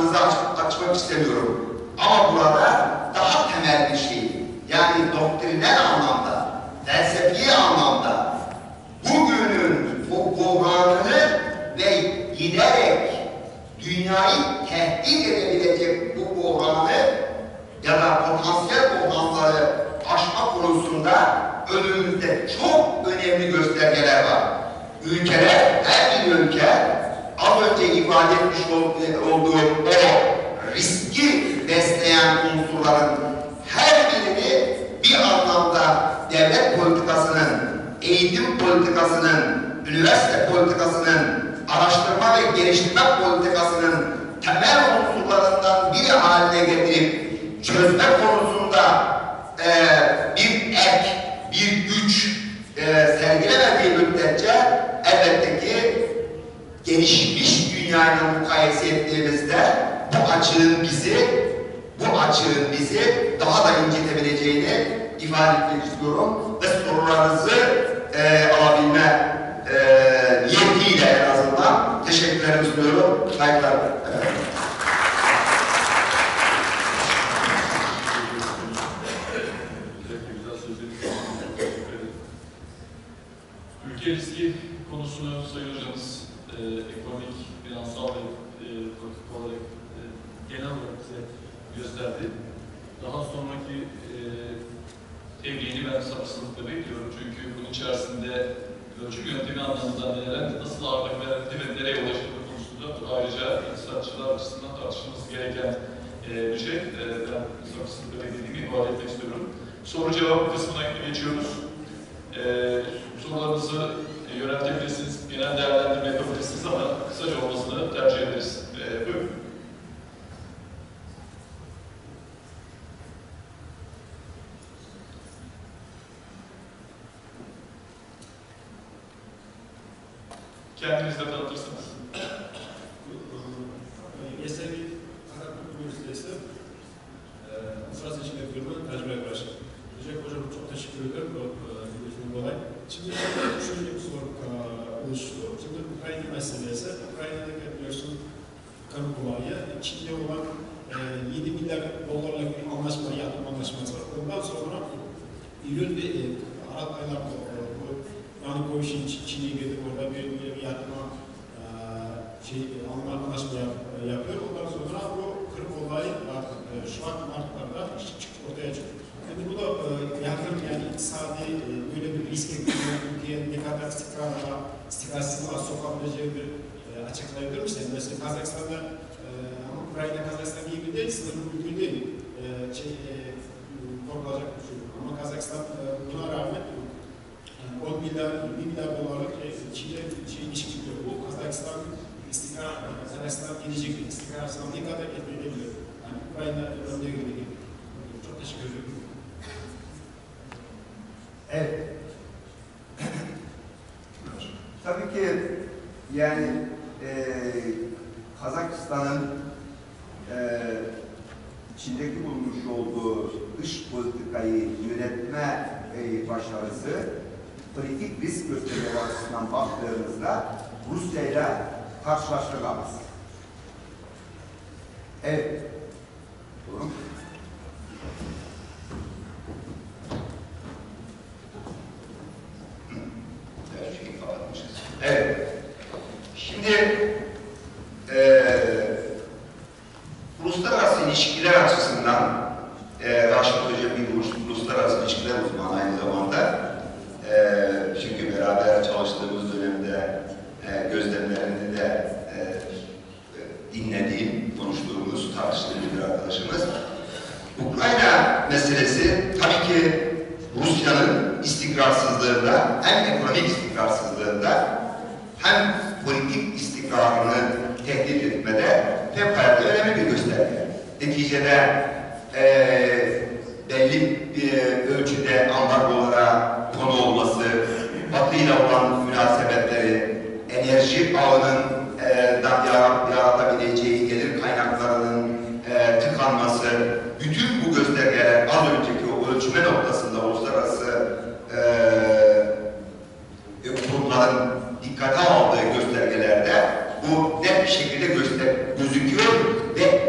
vicdanınızı aç, açmak istemiyorum. Ama burada daha temel bir şey, yani doktriner anlamda, felsefi anlamda bugünün o buhranını ve giderek dünyayı tehdit edebilecek bu buhranı ya da potansiyel buhranları aşma konusunda önümüzde çok önemli göstergeler var. Ülkeler, her bir ülke az önce ifade etmiş olduğum o riski besleyen unsurların her birini bir anlamda devlet politikasının, eğitim politikasının, üniversite politikasının, araştırma ve geliştirme politikasının temel unsurlarından biri haline getirip çözme konusunda e, bir ek, bir güç e, sergilemediği müddetçe elbette ki gelişmiş dünyayla mukayese ettiğimizde bu açığın bizi bu açığın bizi daha da incitebileceğini ifade etmek istiyorum ve sorularınızı e, alabilme e, niyetiyle en azından teşekkürlerimi sunuyorum. Saygılar. Evet. Ülke riski konusunu Sayın Hocamız e, ekonomik, finansal ve e, politik olarak e, genel olarak bize gösterdi. Daha sonraki e, evliliğini ben sabırsızlıkla bekliyorum. Çünkü bunun içerisinde ölçüm yöntemi anlamında neler, nasıl ağırlık verildi ve nereye ulaşıldığı konusunda ayrıca iktisatçılar açısından tartışılması gereken e, bir şey. E, ben sabırsızlıkla beklediğimi ifade etmek istiyorum. Soru cevap kısmına geçiyoruz. E, sorularınızı e, yöneltebilirsiniz, genel değerlendirme yapabilirsiniz ama kısaca olmasını tercih ederiz. E, buyurun. Kendinizi de tanıtırsınız. Yesevi Atatürk Üniversitesi Uluslararası İlişkiler Bölümü Tercüme Başkanı. Recep Hocam çok teşekkür ederim bu izin dolayı. Şimdi şöyle bir soru oluştu. Şimdi Ukrayna meselesi, Ukrayna'daki biliyorsun kamu kulağıya Çin'de olan e, yedi milyar dolarlık bir anlaşma, yardım anlaşması var. Ondan sonra Eylül ve e, Aralık aylarında bu yani bu işin Çin'e gidip orada bir, bir yardıma e, şey, anlaşma yap, yapıyor. Ondan sonra bu kırık olayı artık e, Şubat, Mart'larda ortaya çıkıyor. Yani bu da e, yakın yani iktisadi e, böyle bir risk ekleyen ülkeye ne kadar istikrarla, istikrarsızlığa sokabileceği bir e, açıklayabilir misiniz? Mesela Kazakistan'da e, ama Ukrayna Kazakistan gibi değil, sınırlı ülke değil. E, şey, e, korkulacak bir şey. Ama Kazakistan e, buna rağmen on milyar, bir milyar dolarlık Çin'de şey, ilişki çıkıyor. Bu Kazakistan istikrar, Kazakistan gelecek istikrarsızlığa ne kadar etki edebilir? Yani Ukrayna önde gidiyor. Çok teşekkür ederim. Evet. Tabii ki yani e, Kazakistan'ın e, içindeki bulmuş olduğu dış politikayı yönetme e, başarısı politik risk göstergeleri açısından baktığımızda Rusya ile karşılaştırılamaz. Evet. Doğru. Evet. Şimdi e, uluslararası ilişkiler açısından e, Raşit Hoca bir uluslararası ilişkiler uzmanı aynı zamanda. E, çünkü beraber çalıştığımız dönemde e, gözlemlerini de e, dinlediğim, konuştuğumuz, tartıştığımız bir arkadaşımız. Ukrayna meselesi tabii ki Rusya'nın istikrarsızlığında, hem ekonomik istikrarsızlığında hem politik istikrarını tehdit etmede fevkalade önemli bir gösterge. Neticede e, belli bir ölçüde ambargolara konu olması, Batı ile olan münasebetleri, enerji ağının e, yaratabileceği gelir kaynaklarının e, tıkanması, bütün bu göstergeler az önceki o ölçme noktasında uluslararası e, kurumların dikkate aldığı göstergelerde bu net bir şekilde göster gözüküyor ve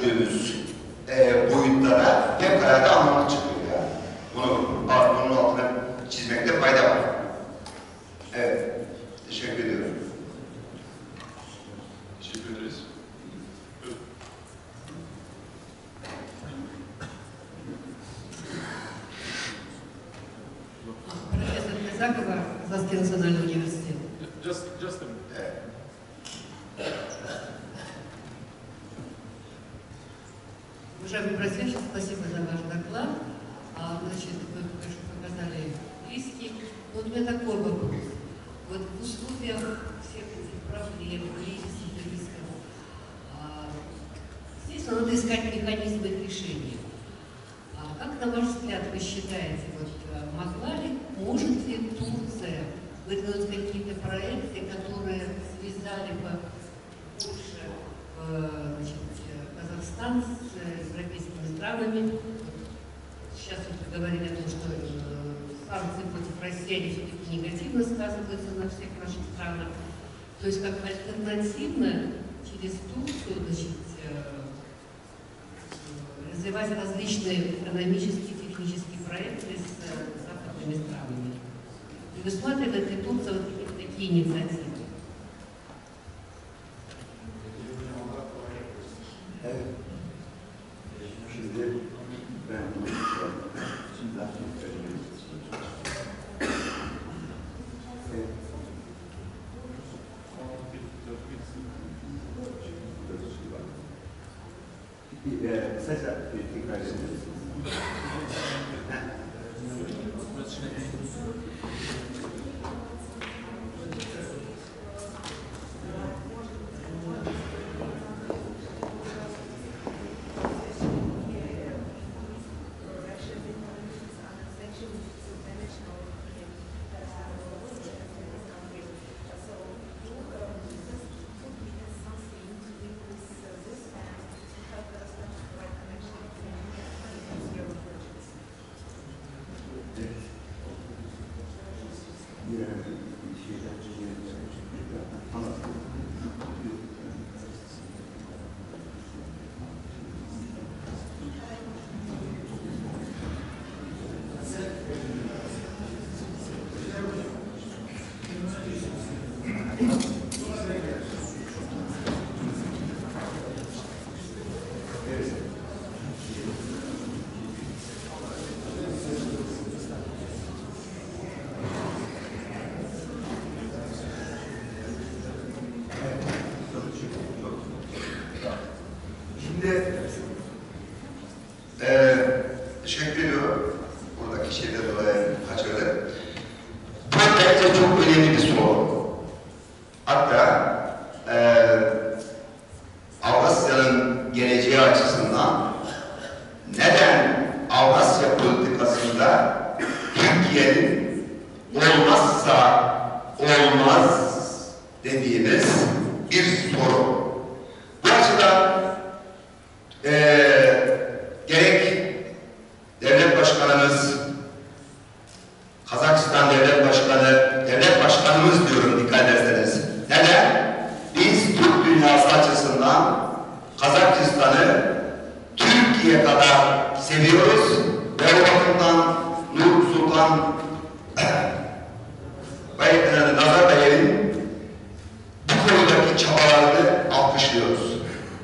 çözdüğümüz e, boyutta da fevkalade anlamlı çıkıyor yani. Bunu, bunun altına çizmekte fayda var. Evet, teşekkür ediyorum. Teşekkür ederiz. Профессор Казакова, Казахский национальный университет. Just, just a minute. Evet. Уважаемый профессор, спасибо за ваш доклад. А, значит, вы только что показали риски. Вот у меня такой вопрос. Вот в условиях всех этих проблем, кризисов, рисков, а, здесь надо искать механизмы их решения. А как, на ваш взгляд, вы считаете, вот, могла ли, может ли Турция выдвинуть какие-то проекты, которые связали бы больше э, значит, Казахстан с европейскими странами? Сейчас вы говорили о том, что э, санкции против России они все-таки негативно сказываются на всех наших странах. То есть как альтернативно через Турцию, значит, э, развивать различные экономические и технические проекты с э, западными странами. И высматривает ли Турция вот какие-то такие инициативы? Şimdi ben şimdi evet. Kısaca tekrar edebiliriz. Ee, teşekkür ediyorum. Buradaki şeyleri dolayı kaçırdık. Bu bence çok önemli bir soru. Hatta e, Avrasya'nın geleceği açısından neden Avrasya politikasında Türkiye'nin olmazsa olmaz dediğimiz bir soru. Bu açıdan e, gerek devlet başkanımız, Kazakistan devlet başkanı, devlet başkanımız diyorum dikkat ederseniz. Neden? Biz Türk dünyası açısından Kazakistan'ı Türkiye kadar seviyoruz ve o bakımdan Nur Sultan Nazarbayev'in bu konudaki çabalarını alkışlıyoruz.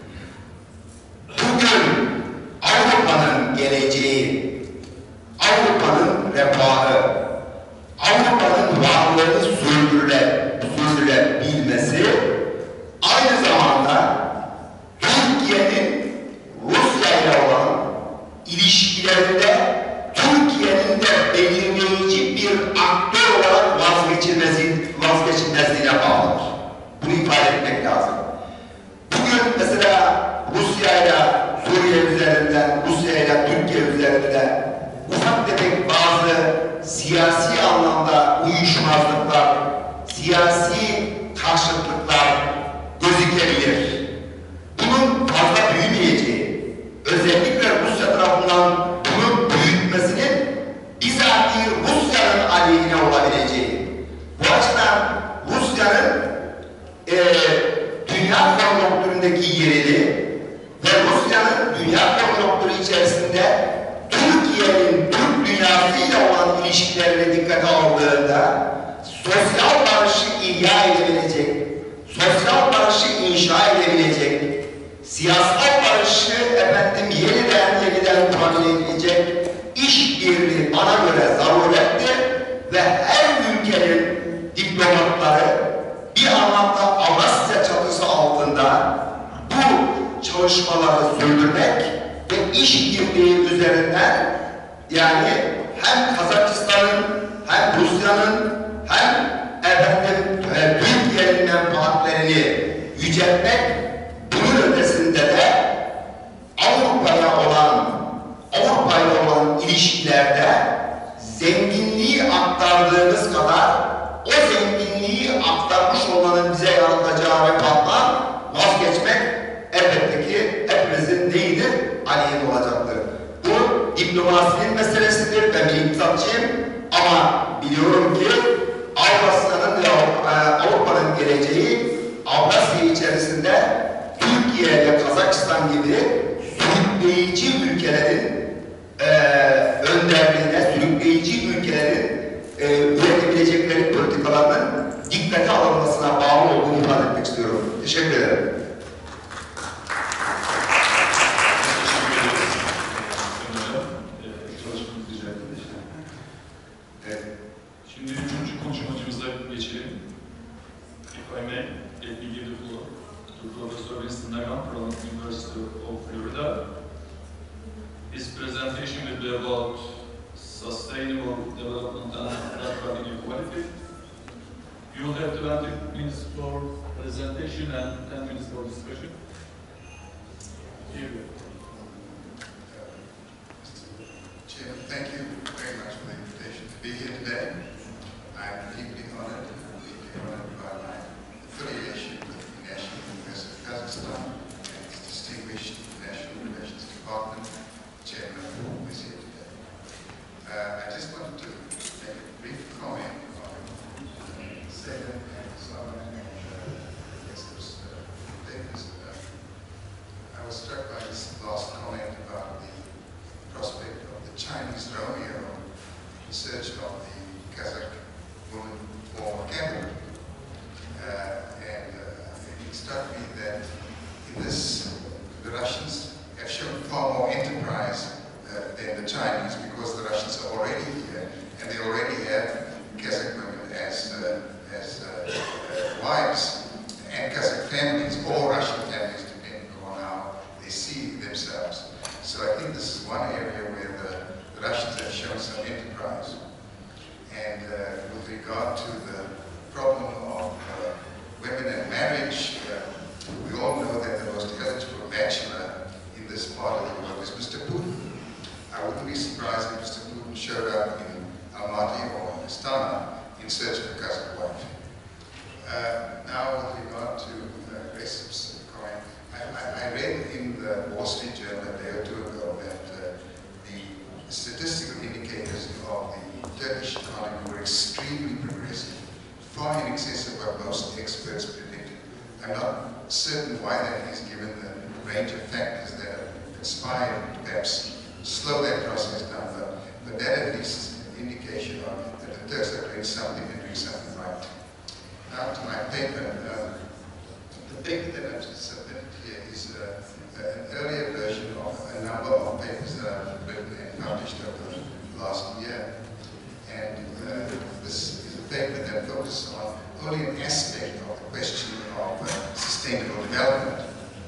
Bugün Avrupa'nın geleceği, Avrupa'nın refahı, Avrupa'nın varlığını sürdürüle, sürdürülebilmesi aynı zamanda Türkiye'nin Rusya ile olan ilişkilerinde Türkiye'nin de belirleyici bir aktör olarak vazgeçilmesi, vazgeçilmezliğine bağlıdır. Bunu ifade etmek lazım. Bugün mesela Rusya ile Suriye üzerinden, Rusya ile Türkiye üzerinde ufak tefek bazı siyasi anlamda uyuşmazlıklar, siyasi karşıtlıklar gözükebilir. Bunun fazla büyümeyeceği, özellikle Rusya tarafından bunu büyütmesinin bizatihi Rusya'nın aleyhine olabileceği. Bu açıdan Rusya'nın e, dünya konjonktüründeki yerini ve Rusya'nın dünya konjonktürü içerisinde Türkiye'nin Türk dünyasıyla olan ilişkilerini dikkate aldığında sosyal barışı ihya edebilecek, sosyal barışı inşa edebilecek, siyasal barışı efendim yeniden yeniden kurabilecek işbirliği bana göre zarurettir ve her ülkenin diplomatları bir anlamda Avrasya çatısı altında bu çalışmaları sürdürmek ve işbirliği üzerinden yani hem Kazakistan'ın hem Rusya'nın hem efendim e, Türkiye'nin menfaatlerini yüceltmek, bunun ötesinde de Avrupa'ya olan Avrupa'yla olan ilişkilerde zenginliği aktardığımız kadar o zenginliği aktarmış olanın bize yaratacağı refahdan vazgeçmek elbette ki hepimizin neyidir? Aleyhine olacaktır. Bu diplomasinin meselesidir. Ben bir iktisatçıyım ama biliyorum ki Avrasya'nın ve Avrupa'nın geleceği Avrasya içerisinde Türkiye ve Kazakistan gibi sürükleyici ülkelerin e, önderliğine, sürükleyici ülkelerin e, üretebilecekleri politikalarının dikkate alınmasına bağlı olduğunu ifade etmek istiyorum. Teşekkür ederim. Şimdi üçüncü konuşmacımıza geçelim. If I may, let me give the floor to Professor Winston Nagant from University of Florida. His presentation will be about sustainable development and racial inequality. You will have twenty minutes for presentation and ten minutes for discussion. Here you go. Chairman, thank you very much for the invitation to be here today. I'm deeply honored and deeply honored by my affiliation with the National University of Kazakhstan and its distinguished National Relations Department Chairman who is here today. Uh, I just wanted to make a brief comment on Seder and Solomon and uh, Esther's uh, papers. Uh, I was struck by this last comment about the prospect of the Chinese Romeo in search of the Kazakh woman for capital. Uh, and uh, it struck me that in this, the Russians have shown far more enterprise uh, than the Chinese because the Russians are already here and they already have Kazakh women as, uh, as uh, uh, wives and Kazakh families, all Russian families depending on how they see themselves. So I think this is one area where the, the Russians have shown some enterprise. And uh, with regard to the problem of uh, women and marriage, uh, we all know that the most eligible bachelor in this part of the world is Mister Putin. I wouldn't be surprised if Mister Putin showed up in Almaty or Astana in search of a Kazakh wife. Uh, now with regard to uh, Recip's comment, I, I, I read in the Wall Street Journal a day or two ago that uh, the statistical indicators of the Turkish economy were extremely progressive, far in excess of what most experts predicted. I'm not certain why that is, given the range of factors that have conspired to perhaps slow that process down, but, but that at least is an indication of that the Turks are doing something and doing something right. Now to my paper. Uh, the paper that I've submitted here is uh, an earlier version of a number of papers that I've written and published over the last year. And uh, this is a paper that focuses on only an aspect of the question of uh, sustainable development.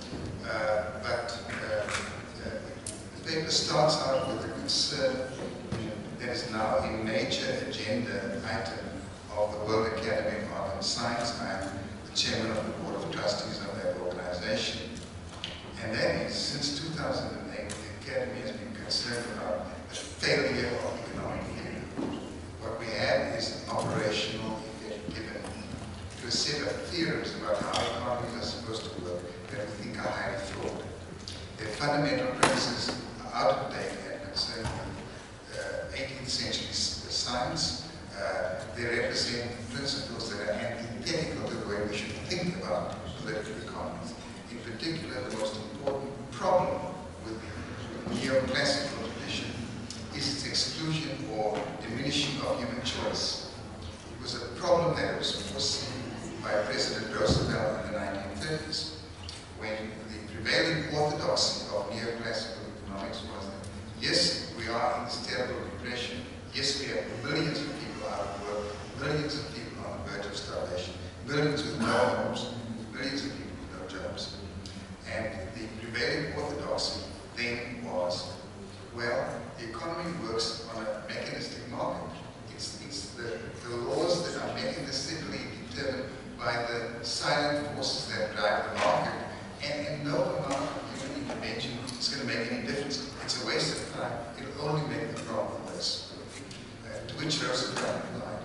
Uh, but uh, uh, the paper starts out with a concern that is now a major agenda item of the World Academy of Art and Science. I am the chairman of the Board of Trustees of that organization. And that is, since two thousand eight, the Academy has been concerned about the failure of economic theory. What we have is an operational effect given to a set of theorems about how economies are supposed to work that we think are highly flawed. Their fundamental premises are out of date and concern with uh, eighteenth century science. Uh, they represent principles that are antithetical to the way we should think about political economies. In particular, the most important problem with the neoclassical tradition is its exclusion or diminishing of human choice. It was a problem that was foreseen by President Roosevelt in the nineteen thirties, when the prevailing orthodoxy of neoclassical economics was that, yes, we are in this terrible depression, yes, we have millions of people out of work, millions of people on the verge of starvation, millions with no homes, millions of people with no jobs. And the prevailing orthodoxy then was, well, the economy works on a mechanistic market. It's, it's the, the laws that are mechanistically determined by the silent forces that drive the market, and, and no amount of human intervention is going to make any difference. It's a waste of time. It'll only make the problem worse. Uh, to which Roosevelt replied,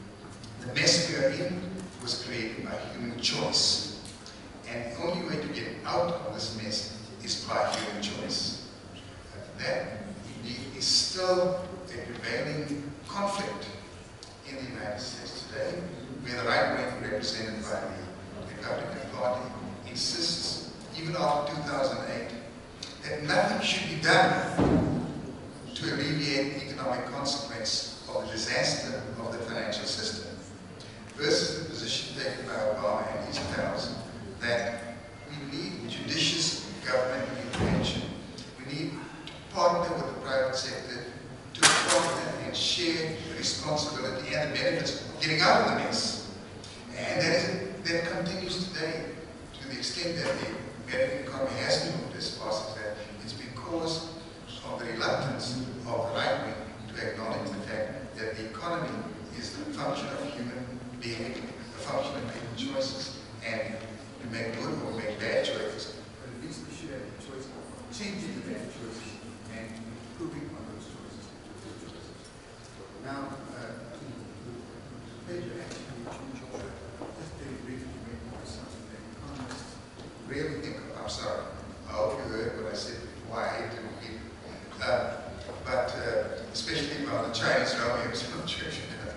the mess we are in was created by human choice, and the only way to get out of this mess is by human choice. Uh, that indeed is still a prevailing conflict in the United States today, where the right wing represented by the Republican Party insists, even after two thousand eight, that nothing should be done to alleviate the economic consequence of the disaster of the financial system, versus the position taken by Obama and his pals that we need judicious government intervention. We need to partner with the private sector to partner and share the responsibility and the benefits of getting out of the mess. And that, is, that continues today, to the extent that the American economy has moved as fast as that. It's because of the reluctance of the right wing to acknowledge the fact that the economy is a function of human being, a function of making choices, and to make good or make bad choices. But at least we should have the choice of changing the bad choices and improving on those choices. Now, uh, pleasure actually just very briefly make more something that economists really think of. I'm sorry. I hope you heard what I said before. I hate to repeat it. Uh, but uh, especially about the Chinese Romeos from church.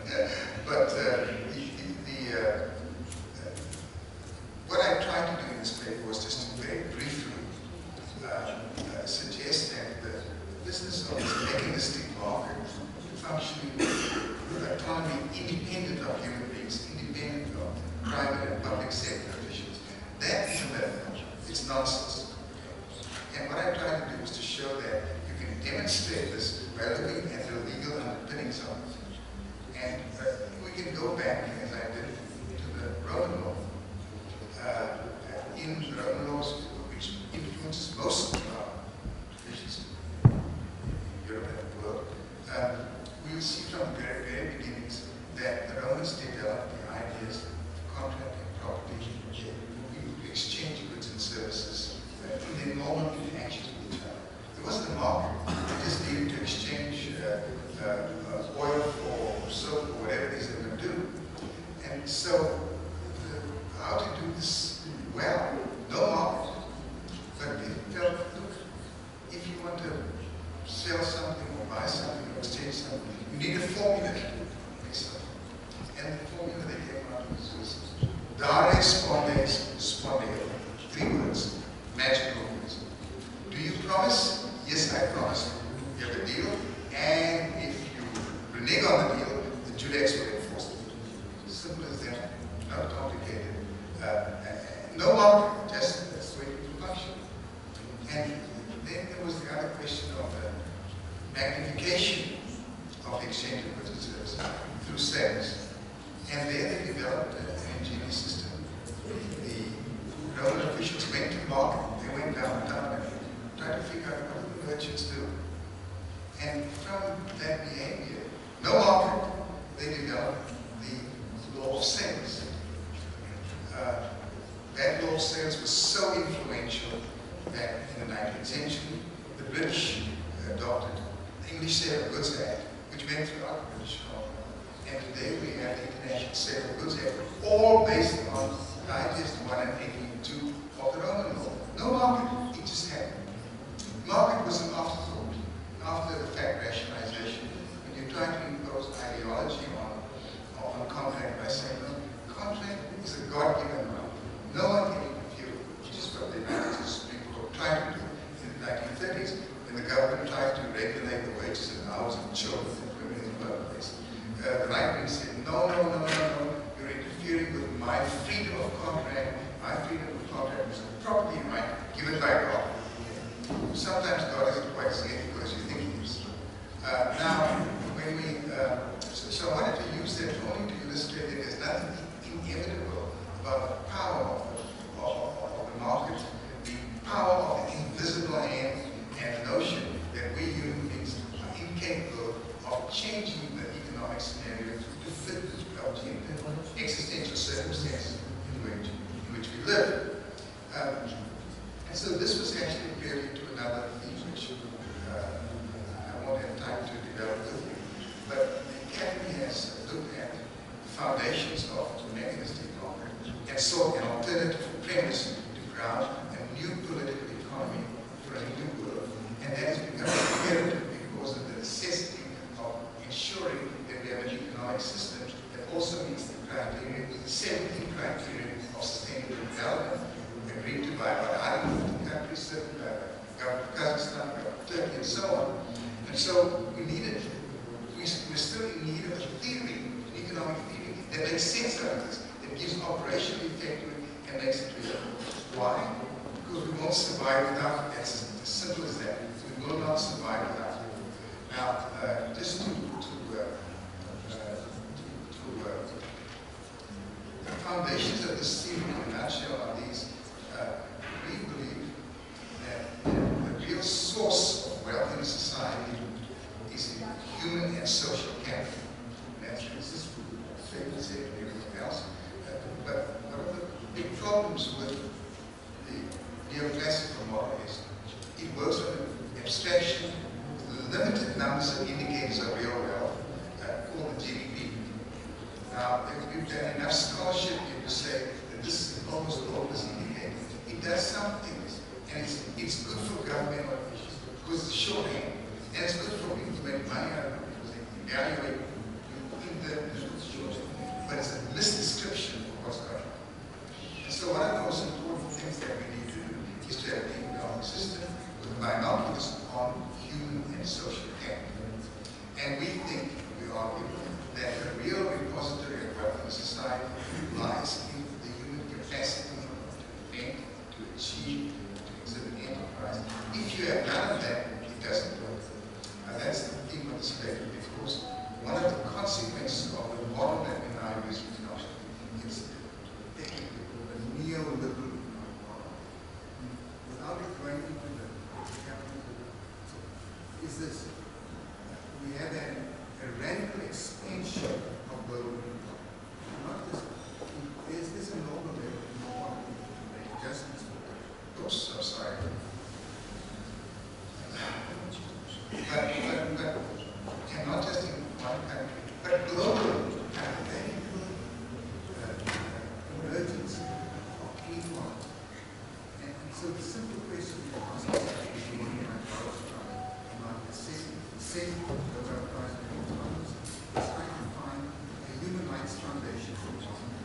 But uh, the, the, uh, uh, what I tried to do in this paper was just to very briefly uh, uh, suggest that the business of this mechanistic market functioning with autonomy independent of human beings, independent of private and public sector officials, that is a myth. It's nonsense. And what I tried to do was to show that you can demonstrate this by looking at the legal underpinnings of it. And uh, we can go back, as I did, to the Roman law. Uh, in the Roman laws, which influences most of our traditions in Europe and the world, uh, we'll see from the very, very beginnings that the Romans developed the ideas of contract and property, to exchange goods and services uh, in their normal interactions with each other. There wasn't a market. They just needed to exchange uh, uh, uh, oil for soap or whatever it is they would do. And so, the, how to do this well? No market. But they felt, look, if you want to sell something or buy something or exchange something, you need a formula to make something. And the formula they came out with was dare spondes spondeo. Three words, magical words. Do you promise? Yes, I promise. You have a deal, and if you renege on the deal, the Judex will enforce it. Simple as that, not complicated. Uh, no market, just that's the way it will function. And then there was the other question of the magnification of the exchange of goods and services through sales. And there they developed an ingenious system. The Roman officials went to market, they went downtown and tried to figure out what do the merchants do. And from that behavior, no market, they developed the law of sales. Uh, that law of sales was so influential that in the nineteenth century, the British adopted the English Sale of Goods Act, which went throughout the British Commonwealth. And today we have the International Sale of Goods Act, all based on Digest one and eighteen two of the Roman law. No market, it just happened. Market was an afterthought, after the fact rationalization. When you try to impose ideology on, on contract by saying, no, contract is a God-given right. No one can interfere, which is what the United States Supreme Court tried to do in the nineteen thirties. by God. Sometimes God isn't quite as ethical as you think he is. Uh, now, when we, uh, so, so I wanted to use that only to illustrate that there's nothing inevitable about the power of the, of, of the market, the power of the invisible hand, and the notion that we human beings are incapable of changing the economic scenario to fit the objective existential circumstances in which, in which we live. Um, and so this was actually really to another theme which uh, I won't have time to develop with you. But the Academy has looked at the foundations of the mechanistic economy and sought an alternative premise to ground a new political economy for a new world. And that has become imperative because of the necessity of ensuring that we have an economic system that also meets the criteria, the seventeen criteria of sustainable development agreed to by about one hundred fifty countries, certain by Kazakhstan, Turkey, and so on. And so we needed, we, we're still in need of a theory, an economic theory that makes sense out of this, that gives operational effect to it and makes it real. Why? Because we won't survive without it. It's as simple as that. We will not survive without it. Now, uh, just to, to, uh, uh, to, to uh, the foundations of this theory in a nutshell are these. Uh, we believe that the real source of wealth in a society is in human and social capital. And that's this famous and everything else. Uh, but one of the big problems with the neoclassical model is it works on an abstraction with limited numbers of indicators of real wealth, uh, called the G D P. Now, if we've done enough scholarship here to say that this is almost always indicator. It does some things, and it's, it's good for government because it's shorthand, and it's good for people to make money out of it because they evaluate in the short, but it's a misdescription of what's going on. And so one of the most important things that we need to do is to have an economic system with binoculars on human and social capital. And we think, we argue, that the real repository of wealth in society lies in the human capacity to think, to achieve, to exhibit enterprise. If you have none of that, it doesn't work. And that's the theme of this paper, because one of the consequences of the model that we now use in economics is technically a neoliberal model. Without it going into the capital, is this, we have an, a radical expansion of global income. Not this, is this a noble level of make adjustments? Oops, I'm sorry. But, but, but, and not just in one country, but globally, and a radical uh, emergence of inequality. And, and so the simple question we ask ourselves is one of my colleagues from about the second, the second Nobel Prize in Economics is trying to find a human rights foundation for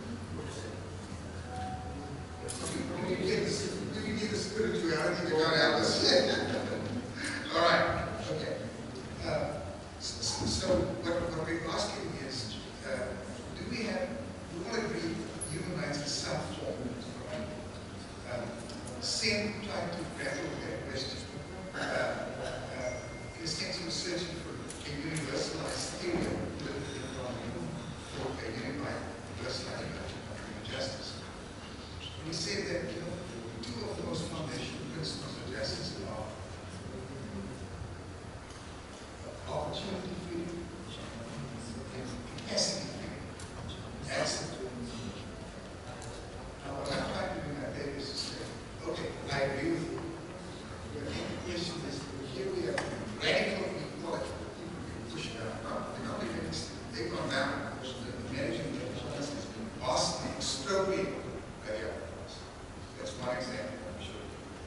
Do you get this? Do you need the spirituality to God help us? All right. Okay. Uh, so, so what, what we're asking is, uh, do we have? We all agree human rights is some form. Right? Um, Sen tried to grapple with that question. Uh, uh, in a sense, he was searching for a universalized theory of political economy, for a unified, universalized justice. And he said that, you know, two of the most foundational principles of justice are opportunity freedom and capacity freedom. That's it. Now, what I'm trying to do in my paper is to say, okay, I agree with you. But the question is, here we have radical equality. People push it down. They're not even, they've gone down. The managing justice has been vastly expropriated by the other. That's one example, I'm sure.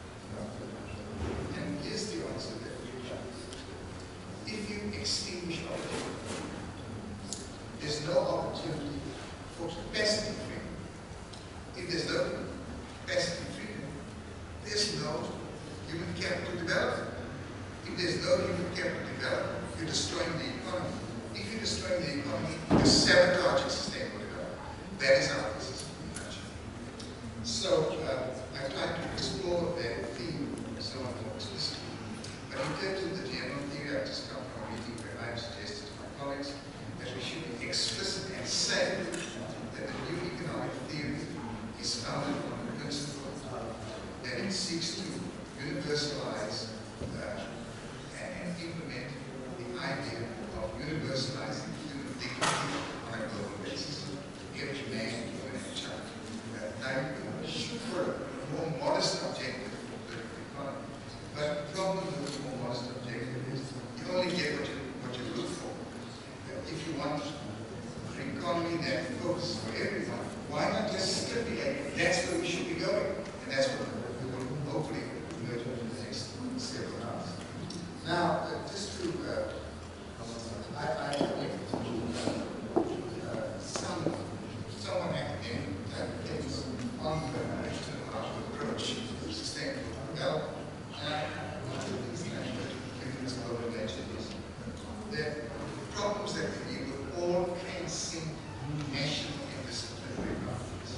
And here's the answer that we have. If you extinguish opportunity, there's no opportunity for capacity freedom. If there's no capacity freedom, there's no human capital development. If there's no human capital development, you're destroying the economy. If you're destroying the economy, you're sabotaging sustainable development. That is our business. So uh, I'd like to explore that theme that the new economic theory is founded on the principle that it seeks to universalize uh, and implement the idea of universalizing human dignity on a global basis. Every man, woman, and child. Uh, now, shoot for a more modest objective for the economy. But the problem with a more modest objective is you only get what you, what you look for. Uh, if you want an economy that focuses for everyone, why not just stipulate that's where we should be going? And that's what we will hopefully emerge over the next several months. Now, uh, just to, uh, I, I think uh, some, someone academic that is on the international approach to sustainable development, and I think this global nature is that the problems that we deal with all transcend national and disciplinary boundaries.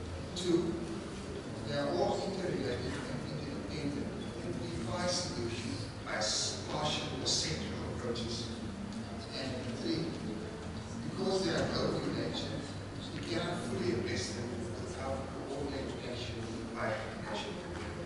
Two, they are all interrelated and interdependent and defy solutions by partial or central approaches. And three, because they are global in nature, you cannot fully address them without coordinated action by national.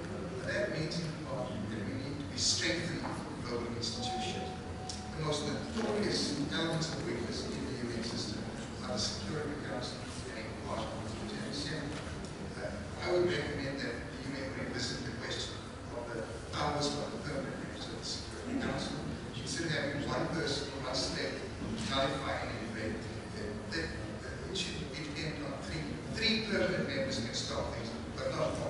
That means in part that we need to be strengthening global institutions. The most notorious elements of weakness in the U N system are the Security Council and in part the General Assembly. Uh, I would recommend that the U N revisit the question of the powers of the permanent members of the Security Council. Instead of having one person or one state nullify any debate, that, that, that it should be dependent on three. Three permanent members can stop things, but not one.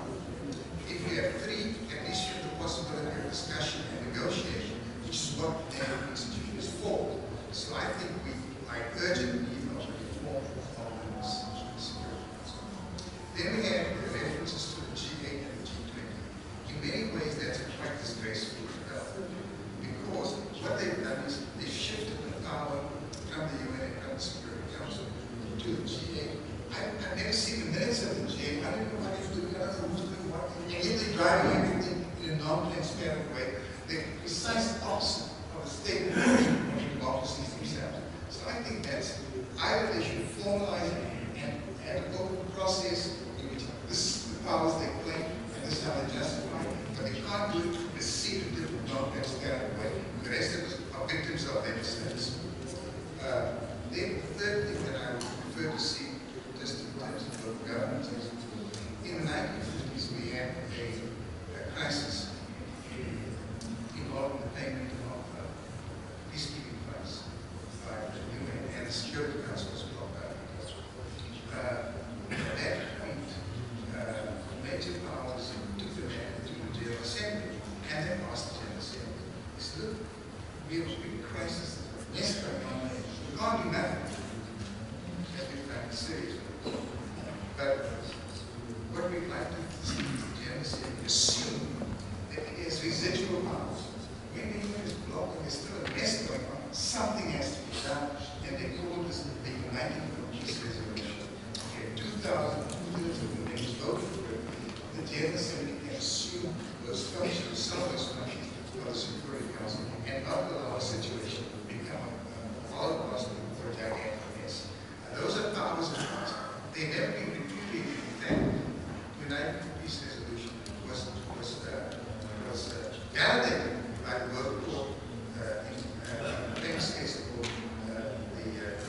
If we have three, at least you have the possibility of discussion and negotiation, which is what the institution is for. So I think we, I urgently need of reform of the Security Council. Then we have the references to the G eight and the G twenty. In many ways, that's a quite disgraceful development, because what they've done is they've shifted the power from the U N and from the Security Council to the G eight. I, I've never seen the minutes of the G eight. I don't know what they're doing. I don't know who's doing what. And yet they're driving everything in a non-transparent way. The precise opposite of the state of democracies themselves. So I think that's either they should formalize it and have an open process in which this is the powers they claim and this is how they justify it. But they can't do it in a secretive, non-transparent way. The rest of us are victims of their mistakes. Uh, then the third thing that I would prefer to see, just in terms of local government, is in the nineteen fifties we had a, a crisis involving the payment of uh, peacekeeping funds by the U N and the Security Council was blocked out. Uh, at that point, uh, major powers took the matter to the General Assembly and then asked the General Assembly, they said, look, we have a big crisis, mess going on, we can't do nothing. As we find it serious. But what we'd like to see the General Assembly assume that it has residual powers. When the U N is blocked and there's still a mess going on, something has to be done, and they call this the United Nations Resolution. Okay, two thousand two-thirds of the members voted for it. The General Assembly can assume those functions, some of those functions of the Security Council, and not allow a situation to become a holocaust for a gigantic mess. And those are powers of ours. They've never been repudiated. In fact, the United Peace Resolution was was uh, was uh, validated by the World Court uh, in uh, a famous case called uh, the uh,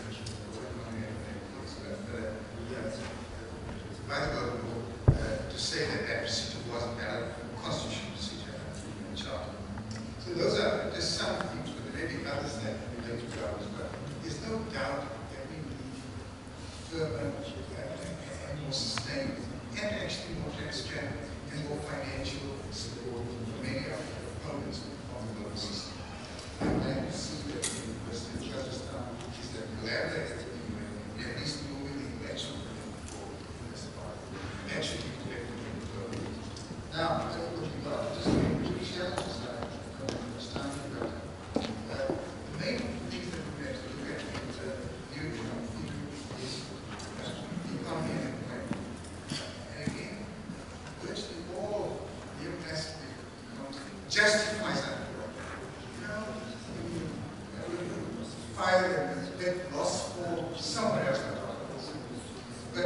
uh, by the World Court uh, to say that that procedure wasn't valid, constitutional procedure and charter. So those are just some things, but there may be others that relate to ours. But there's no doubt that we need further uh, and more sustainable and actually more transparent and more financial support for many of the opponents of the global system. I'm glad to see that the University of Kazakhstan is that collaborative in at least moving the election forward in this part. That should be connected with the global. Now, with regard to just the challenges that I was talking about, uh, the main things that we have to look at in the new economic theory is uh, the economy and employment. And again, virtually all neoclassical economics justifies that. You know, fire and let loss for somewhere else. But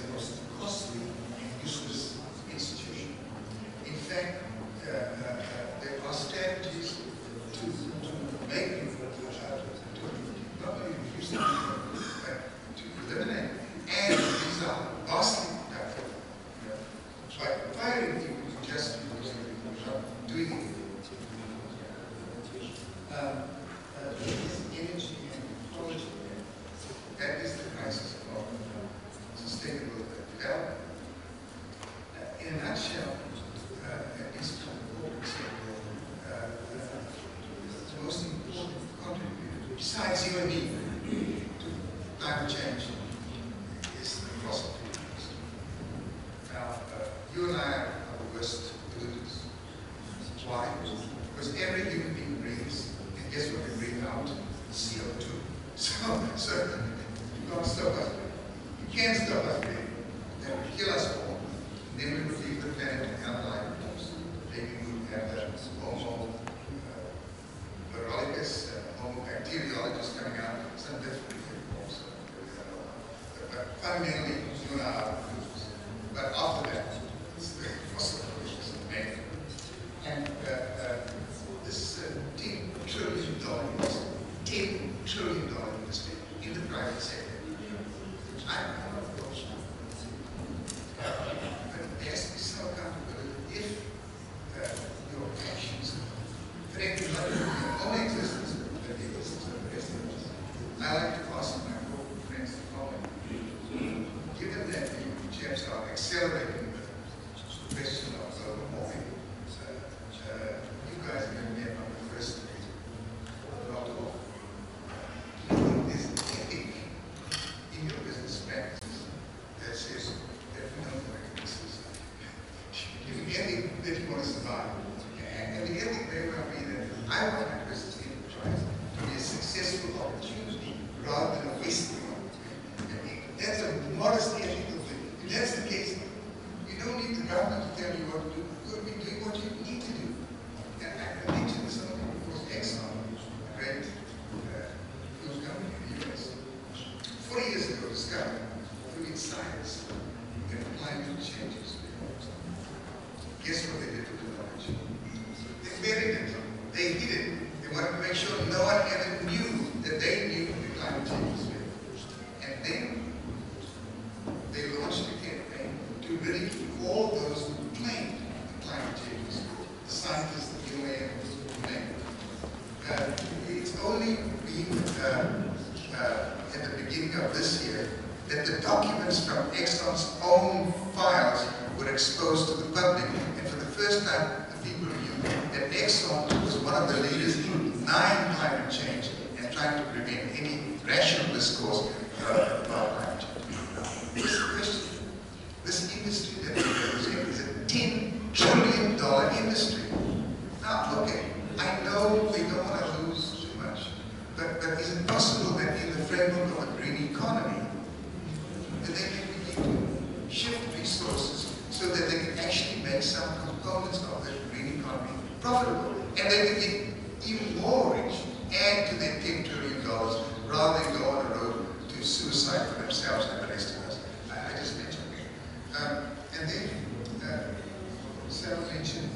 the most costly and useless institution. In fact, uh, uh, uh, there are strategies to, to make it, uh, to not only reduce it, but to eliminate. And these are vastly productive. You know, by firing people who just not doing it. Um, uh, is energy and ecology. That is the crisis of sustainable development. Uh, in a nutshell, uh, at least from the corporate sector, uh, uh, the most important contributor, besides you and me, to climate change is the fossil fuels. Now, uh, you and I are the worst polluters. Why? Because every human being breathes, and guess what we breathe out? C O two. So, so you can't stop us breathing. You can't stop us breathing. That would kill us all. And then we would leave the planet to other life forms. Maybe we would have the Homo uh, eroticus, uh, Homo bacteriologist coming out, some different forms. But fundamentally, you and I are polluters. But after that, it's the fossil fuels. And uh, uh, this uh, ten trillion dollar industry, ten trillion dollar industry in the private sector. I'm not of course. But there has to be some accountability if uh, your actions threaten not only your own existence, but the existence of the rest of us. I like to ask my corporate friends the following. Given that you chaps are accelerating the question of global warming, Uh, you guys are going to be among the first to not off. Do you think there's an ethic in your business practices that says that we don't work this is an ethic that you want to survive? And, and the ethic may well be that I want my business enterprise to be a successful opportunity rather than a wasting opportunity. That's a modest ethical thing. If that's the case, you don't need the government to tell you what to do. You'll be doing what you need to do. And I mentioned something before Exxon, a great uh, fuel company in the U S. Forty years ago, discovered through its science that climate changes. Guess what they did with the knowledge? They buried it. They hid it. They wanted to make sure no one ever knew that they knew the climate change was real. And then they launched a campaign to ridicule all those who claimed the climate change was real. The scientists, the U N, uh, it's only been uh, uh, at the beginning of this year that the documents from Exxon's own files were exposed to the public, and for the first time, the people knew that Exxon was one of the leaders in denying climate change and trying to prevent any rational discourse uh, about climate change. This question, this industry that we represent is a ten trillion dollar industry. Now, okay, I know we don't want to lose too much, but, but is it possible that in the framework of a green economy, that they can begin to shift resources so that they can actually make some components of the green economy profitable, and they can get even more rich, add to their ten trillion dollars, rather than go on a road to suicide for themselves and the rest of us. I, I just mentioned it. Um, and then, uh, Sarah mentioned,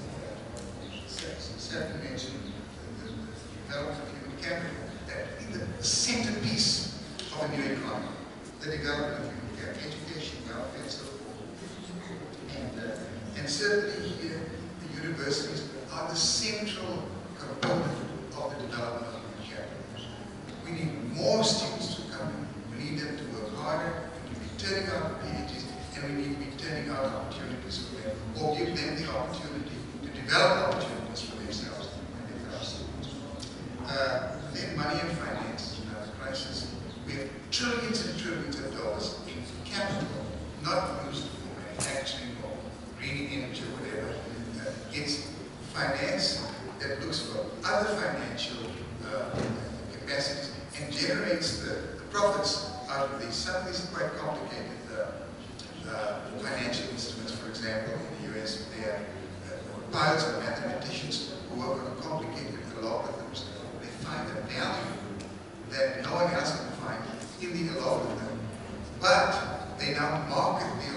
Sarah mentioned the, the development of human capital, that in the centerpiece of a new economy, the development of human capital, education, welfare, and so forth. And, uh, and certainly here, the universities are the central component of the development of human capital. We need more students to come in. We need them to work harder, to be turning out PhDs, and we need to be turning out opportunities for them, or give them the opportunity to develop opportunities for themselves and their students. Uh, then money and finance, you know, the crisis. We have trillions and trillions of dollars in capital, not used for manufacturing or green energy or whatever. Uh, it's finance that looks for other financial uh, capacities and generates the, the profits out of these. Some of these are quite complicated uh, uh, financial instruments. For example, in the U S, there are uh, piles of mathematicians who work on complicated algorithms. They find a value that no one else can find in the algorithm, but they now market the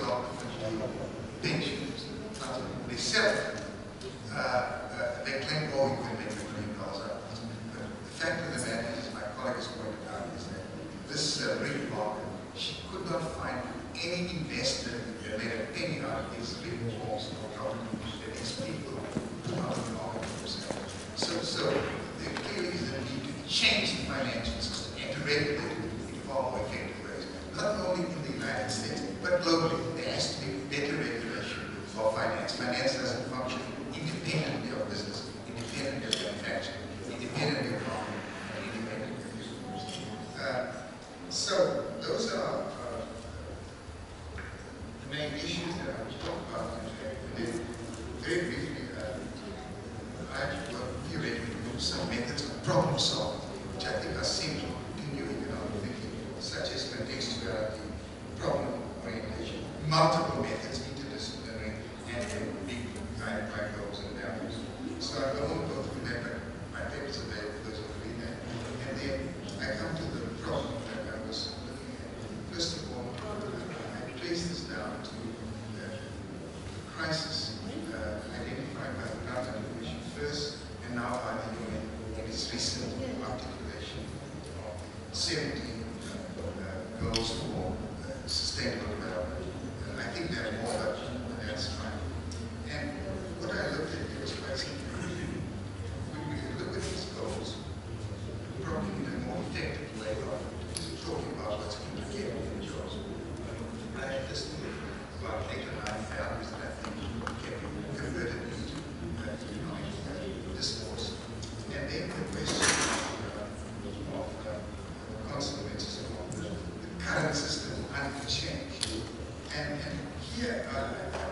different forms of government that these people are involved themselves. So, so there clearly is a need to change the financial system and to regulate it in far more effective ways, not only in the United States, but globally. There has to be better regulation of finance. Finance doesn't function independently of business, independently of manufacturing, independently of farming, and independently of business. Uh, so those are uh, the main issues that I was talking about today. And then very briefly, uh, I actually work theoretically with some methods of problem solving, which I think are central to new economic thinking, such as contextuality, problem orientation, multiple methods, interdisciplinary, and then being guided by goals and values. So I won't go through that, but my papers are there for those who read that. And then I come to the problem that I was looking at. First of all, I trace this down to the crisis uh, identified by the United Nations first, and now by the U N in its recent articulation of seventeen uh, goals for uh, sustainable development. And I think there are more, but that's fine. And what I looked at was quite simple. When we look at these goals, probably in a more effective way of talking about what's implicated in the goals. I had this about eight or nine values that I think can be converted into uh, economic uh, discourse. And then the question uh, of uh, consequences of the, the current system unchanged. And, and here, uh,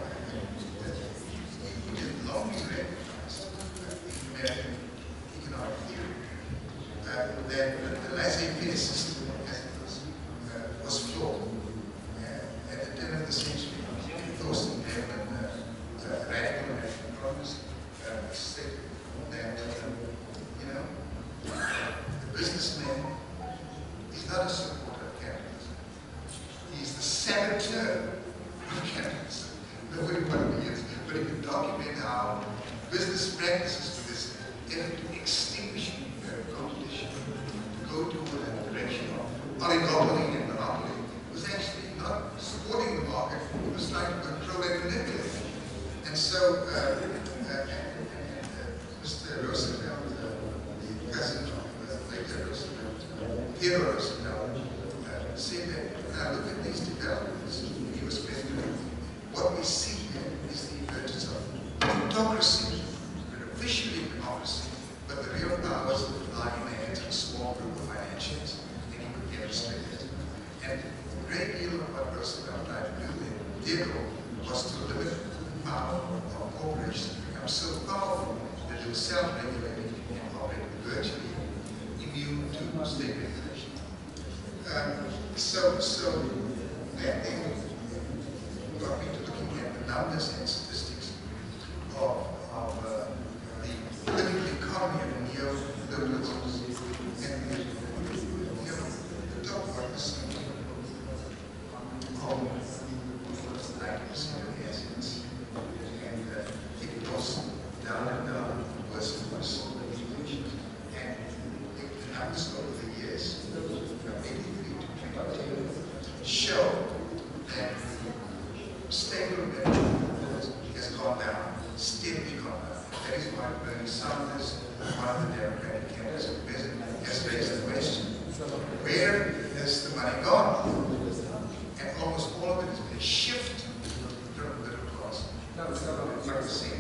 we have long been recognized uh, in American economic theory uh, that the laissez-faire system, as it was, uh, was flawed. Uh, at the turn of the century, Thorsten Lehmann, uh, uh, radical American economist, uh, stated that, uh, you know, the businessman is not a supporter of capitalism. He is the saboteur of capitalism. Nobody what he is, but he can document how business practices to this effort to extinguish uh, competition, to go toward a direction of oligopoly and monopoly, was actually not supporting the market, it was trying to control and manipulate it. And so, uh, uh, and, and, and, uh, Mister Roosevelt, uh, the cousin of uh, later Roosevelt, uh, Theodore Roosevelt, uh, said that when I look at these developments, he was president, what we see here is the emergence of plutocracy, officially democracy, but the real powers lie in the hands of a small group of financiers, and he could demonstrate it. And a great deal of what Roosevelt tried to do there, Theodore, was to limit the power of corporations to become so powerful that they were self-regulating and operating virtually immune to state regulation. Um, so, so that then got me to looking at the numbers and statistics of, of uh, the political economy of neoliberalism. And, and you know, the top one percent of ninety percent of the assets. And uh, it goes down and down, worse and worse. And the numbers over the years, from eighty-three to twenty-two, show that stable development has gone down, steadily gone down. That is why Bernie Sanders, one of the Democratic candidates for president, has raised the question, where has the money gone? And almost all of it has been a shift from the middle class, not the same.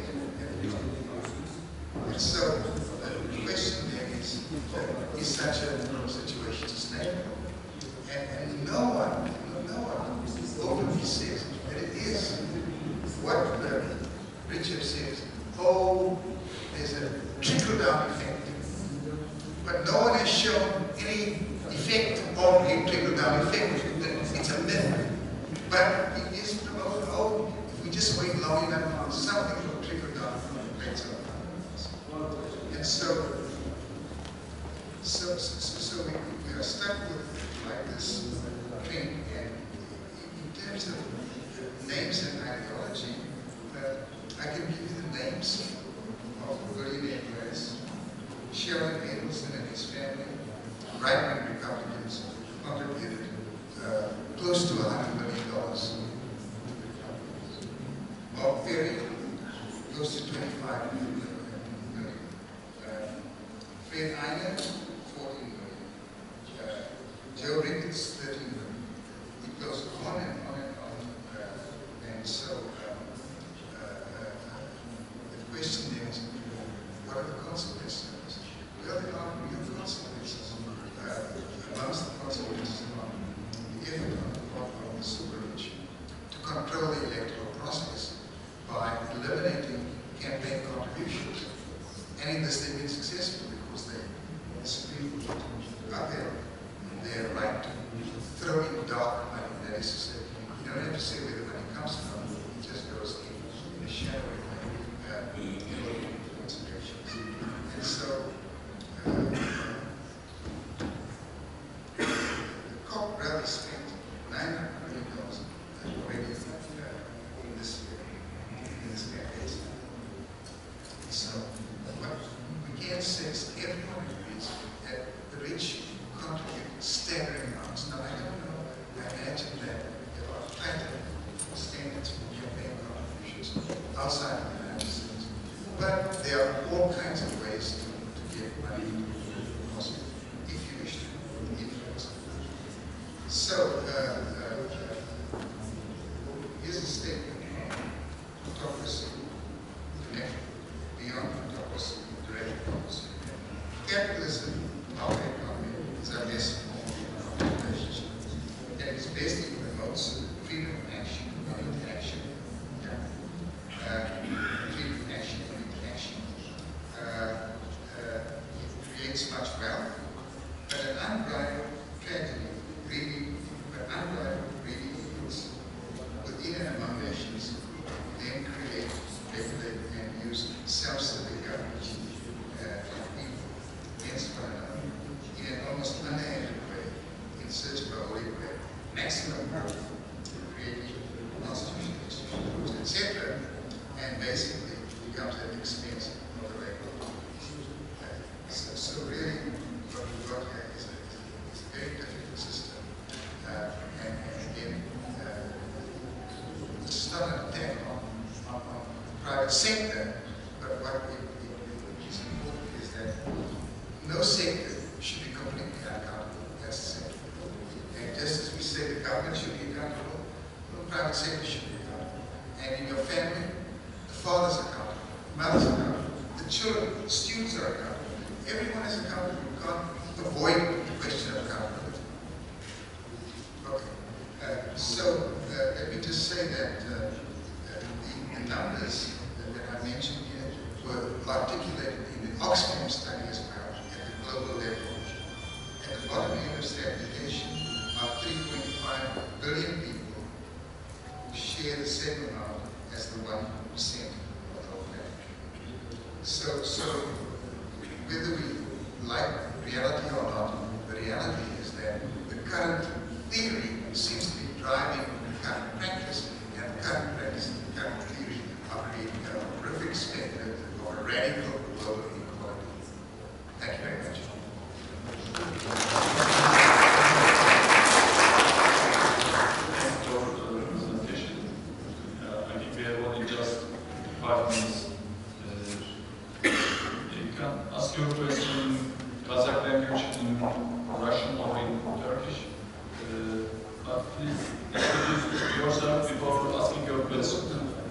And so the question then is, uh, is such a situation sustainable? And, and no one, no one openly says that it is. What uh, Richard says, oh, there's a trickle-down effect. But no one has shown any effect of a trickle-down effect. It's a myth. But it is promoted, oh, if we just wait long enough, something will trickle down from the rates of economies. And so, so, so, so we, we are stuck with like this thing. And in terms of names and ideology, uh, I can give you the names of billionaire players. Sheldon Adelson and his family, right-wing Republicans, contributed uh, close to one hundred million dollars of close to twenty-five million. Uh, Fred Einer, fourteen million. Uh, Joe Ricketts, thirteen million. It goes on and on and on. Uh, and so um, uh, uh, the question then is, what are the consequences of this? Well, there are real consequences. Uh, amongst the consequences are the effort on the part of the super rich to control the electoral process by eliminating campaign contributions. And in this they've been successful because they, the Supreme Court got their, their right to throw in dark money. That is to say, you don't have to say where the money comes from, it just goes in, in a shadowy way, uh, in order to do considerations. And so, uh, the Koch brothers spent nine hundred million dollars already uh, in this year, in this decade. So, what we can say is everyone agrees that the rich contribute staggering amounts. Now, I don't know, I imagine that there are tighter standards for campaign contributions outside of the United States. But there are all kinds of ways to, to get money to possible if you wish to influence it. So, uh, uh, uh, here's a statement on plutocracy, connected beyond plutocracy, direct plutocracy. Capitalism, our economy, is a best form of relationship. And it's basically promotes freedom of action and interaction. Uh, freedom of action and interaction. Uh, uh, it creates much wealth, but an unbridled tragedy really, but unbridled really influence within and among nations, then create, regulate, and use self-serving governments uh, and people against one another in an almost unending way, in search of a holy way, maximum growth, creating constitutional institutions, et cetera, and basically becomes at the expense of the regular population. Uh, so, so really, what we've got here is a, is a very difficult system, uh, and, and again, uh, this is not an attack on, on, on the private sector, but what it, it, is important is that no sector should be completely unaccountable. That's the sector. And just as we say the government should be accountable, the private sector should be accountable. And in your family, the father's accountable, the mother's accountable, the children, the students are accountable. Everyone is accountable. You can't avoid the question of accountability. Okay. Uh, so uh, let me just say that uh, uh, the, the numbers that, that I mentioned here were articulated in the Oxfam study as well at the global level. At the bottom end of the application are three point five billion people who share the same amount as the one percent of the whole planet. So, so whether we like reality or not, the reality is that the current theory seems to be driving the current practice, and the current practice and the current theory are creating a horrific specter of a radical global inequality. Thank you very much. Thank you for the presentation. Uh, I think we have only just five minutes. Uh, you can ask your question in Kazakh language, in Russian, or in Turkish. Uh, but please introduce yourself before asking your question.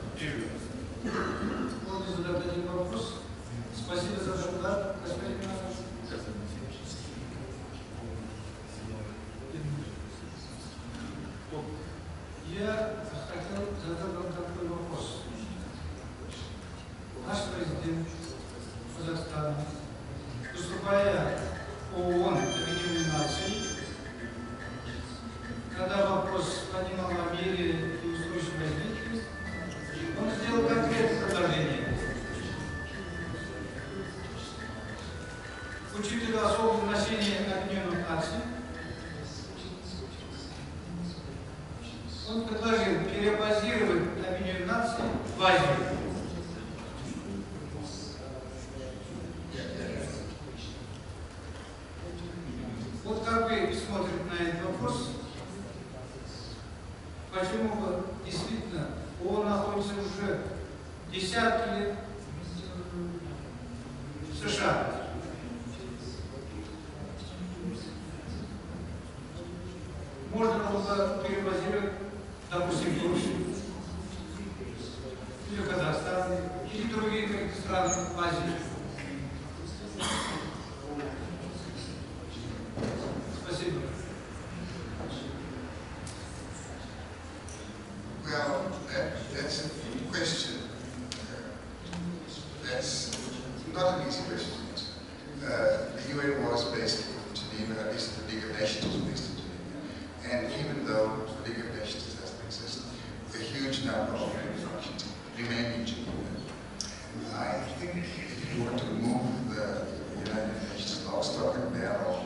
Можно задать один вопрос? Спасибо за доклад, господин Иванович. Я хотел задать вам такой вопрос. Наш президент Казахстана, выступая в ООН от имени наций, когда вопрос поднимал о мире и устойчивом развитии, он сделал конкретное предложение. Учитывая особое значение Объединенных Наций, он предложил перебазировать Объединенные Нации в Азию. Вот как вы смотрите на этот вопрос? Почему действительно ООН находится уже десятки лет США. Можно было перебазировать, допустим, в Турцию, или Казахстан, или другие страны Азии. Спасибо. Well, that, that's a question. Uh, that's not an easy question. Uh, the U N was based in Geneva, at least the League of Nations was based in Geneva. And even though the League of Nations doesn't exist, a huge number of functions remain in Geneva. I think if you want to move the United Nations lock, stock and barrel,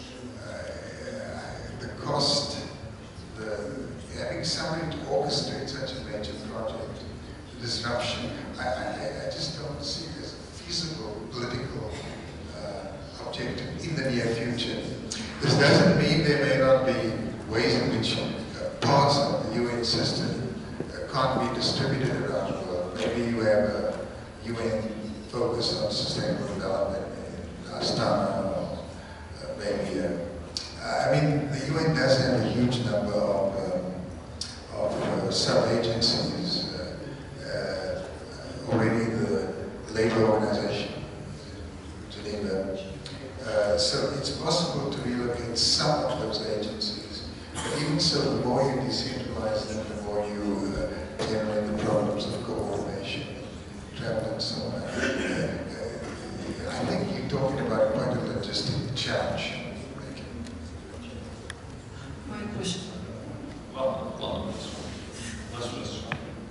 uh, the cost, the having somebody to orchestrate such a major project, the disruption, I, I, I just don't see it as a feasible political uh, objective in the near future. This doesn't mean there may not be ways in which uh, parts of the U N system uh, can't be distributed around the world. Maybe you have a U N focus on sustainable development in Astana, or uh, maybe, uh, I mean, the U N does have a huge number of um, of uh, sub-agencies, uh, uh, already the Labour Organization, Geneva. Uh, so it's possible to relocate some of those agencies. But even so, the more you decentralize them, the more you uh, generate the problems of coordination, travel and so on. Uh, uh, I think you're talking about quite a logistic challenge. Thank you. My question. Ладно, ладно. Вас раз.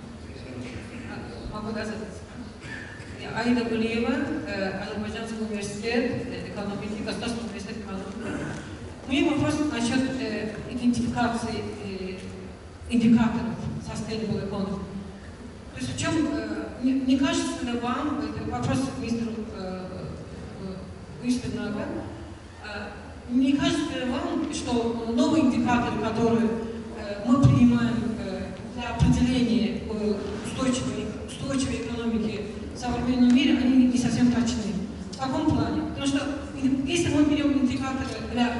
Могу сказать. Аида Гулиева, Азербайджанский университет экономики, Государственный университет экономики. У меня вопрос насчет э, идентификации э, индикаторов sustainable economy. То есть в чем, э, не, не кажется ли вам, это вопрос к мистеру Уисбернага, э, не кажется ли вам, что новые индикаторы, которые э, мы принимаем э, для определения э, устойчивой, устойчивой экономики в современном мире, они не совсем точны. В каком плане? Потому что если мы берем индикаторы для...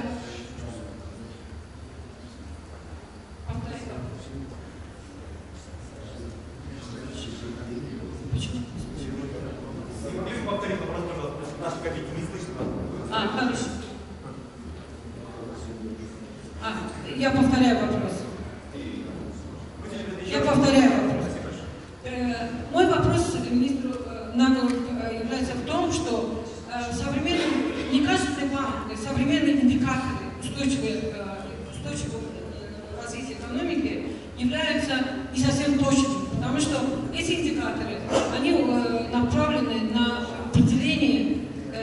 Можете повторить вопрос, пожалуйста? Наши коллеги не слышно. А, хорошо. А, я повторяю вопрос. Я повторяю вопрос. Э, мой вопрос к министру э, Наглу э, является в том, что э, современные, не кажется ли вам, современные индикаторы устойчивого, э, устойчивого э, развития экономики являются не совсем точными, потому что эти индикаторы, они э, направлены на определение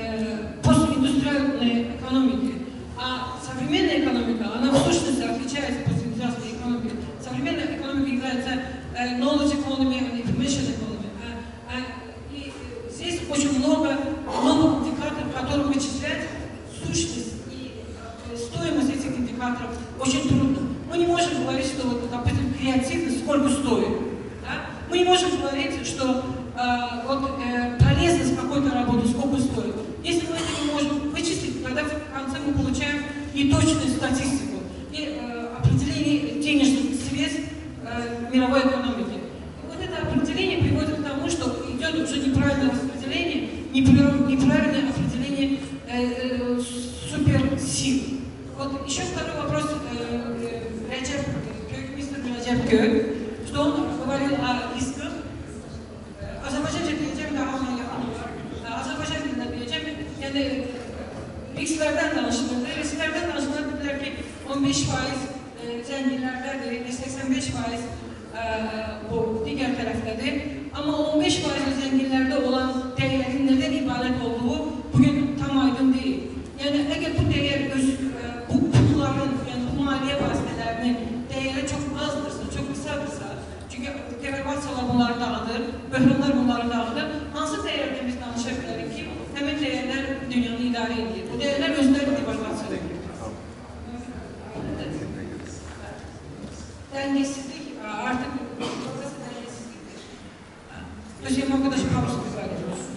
э, постиндустриальной экономики, а современная экономика, она в сущности отличается от постиндустриальной экономики. Современная экономика является э, knowledge economy and information economy. А, а, и здесь очень много новых индикаторов, которые вычисляют сущность и э, стоимость этих индикаторов очень трудно. Мы не можем говорить, что, вот, допустим, креативность сколько стоит. Да? Мы не можем говорить, что э, вот, э, полезность какой-то работы сколько стоит. Если мы это не можем вычислить, тогда в конце мы получаем неточную статистику и э, определение денежных средств э, мировой экономики. И вот это определение приводит к тому, что идет уже неправильное распределение, неправильное определение э, э, суперсил. Вот еще второй вопрос э, Реджеп, мистер Реджеп Гök, что он говорил о рисках. Azerbaycanca diyeceğim daha ona yakın var. Azerbaycan dilinde diyeceğim. Yani risklerden danışılırdı. Risklerden danışılırdı dediler ki on beş faiz e, zenginlerdedir, seksen beş faiz e, bu diğer taraftadır. Ama on beş faiz zenginlerde olan değerin neden ibaret olduğu bugün tam aydın değil. Yani eğer bu değer öz, e, bu pulların, yani bu maliye vasıtalarının değeri çok azdırsa, çok kısaldırsa, çünkü devalvatsiyalar bunları dağıdır, böhranlar bunları dağıdır. Hansı değerden biz danışabiliriz ki hemen değerler dünyanı idare ediyor. Bu değerler özleri devalvatsiyalar. Dengesizlik artık burası dengesizliktir. Özüm arkadaşım hapsi ifade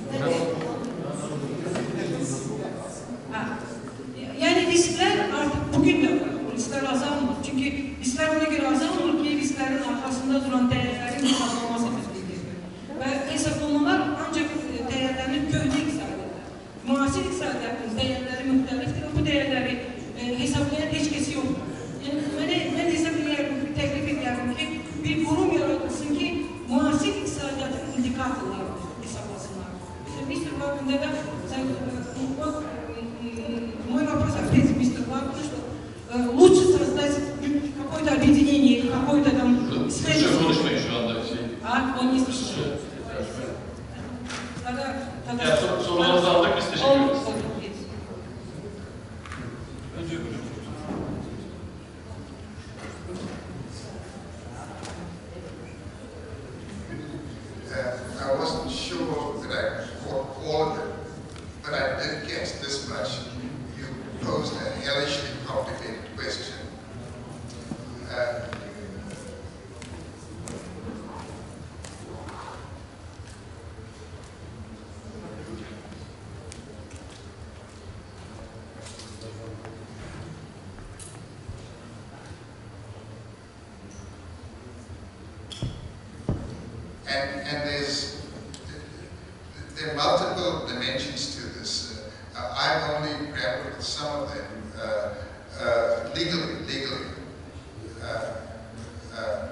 Yani riskler artık bugün de var. Riskler azalmıyor. Çünkü riskler ona göre azalmıyor ki risklerin arkasında duran değerlerin hesaplanması gerekiyor. Ve hesaplamalar ancak değerlerin köyde iqtisadiyyatı. Muasir iqtisadiyyatın değerleri müxtəlifdir. Bu değerleri e, hesaplayan hiç kesi yoktur. Yani ben, ben hesaplayarım, teklif ederim ki bir kurum yaratılsın ki muasir iqtisadiyyatın indikatorları hesaplasınlar. İşte mister Wagner'da da мой вопрос опять мистер Вагнер, что э, лучше создать какое-то объединение, какой-то там... Türkçe konuşmayın şu anda. Şey. А, он не слышит. Тогда... тогда... Ya, sorularınızı aldık, biz teşekkür ederiz. Önce hocam. Uh, I wasn't sure that I caught all of it, but I did get this much. You posed a hellishly complicated question. Uh, And, and there's there are multiple dimensions to this. Uh, uh, I've only grappled with some of them uh, uh, legally. Legally, uh, uh,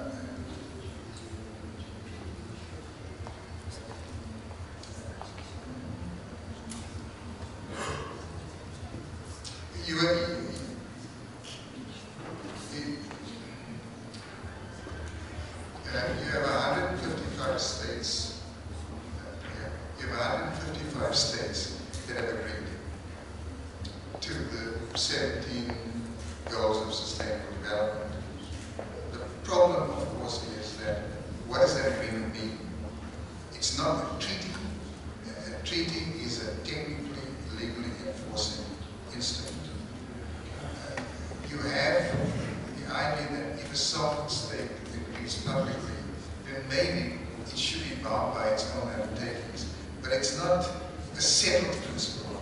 you, you, you Uh, you have one hundred fifty-five states. Uh, yeah, you have one hundred fifty-five states that have agreed to the seventeen goals of sustainable development. The problem, of course, is that what does that agreement mean? It's not a treaty. A treaty is a technically, legally enforcing instrument. Uh, you have the idea that if a sovereign state publicly, then maybe it should be bound by its own undertakings. But it's not a settled principle.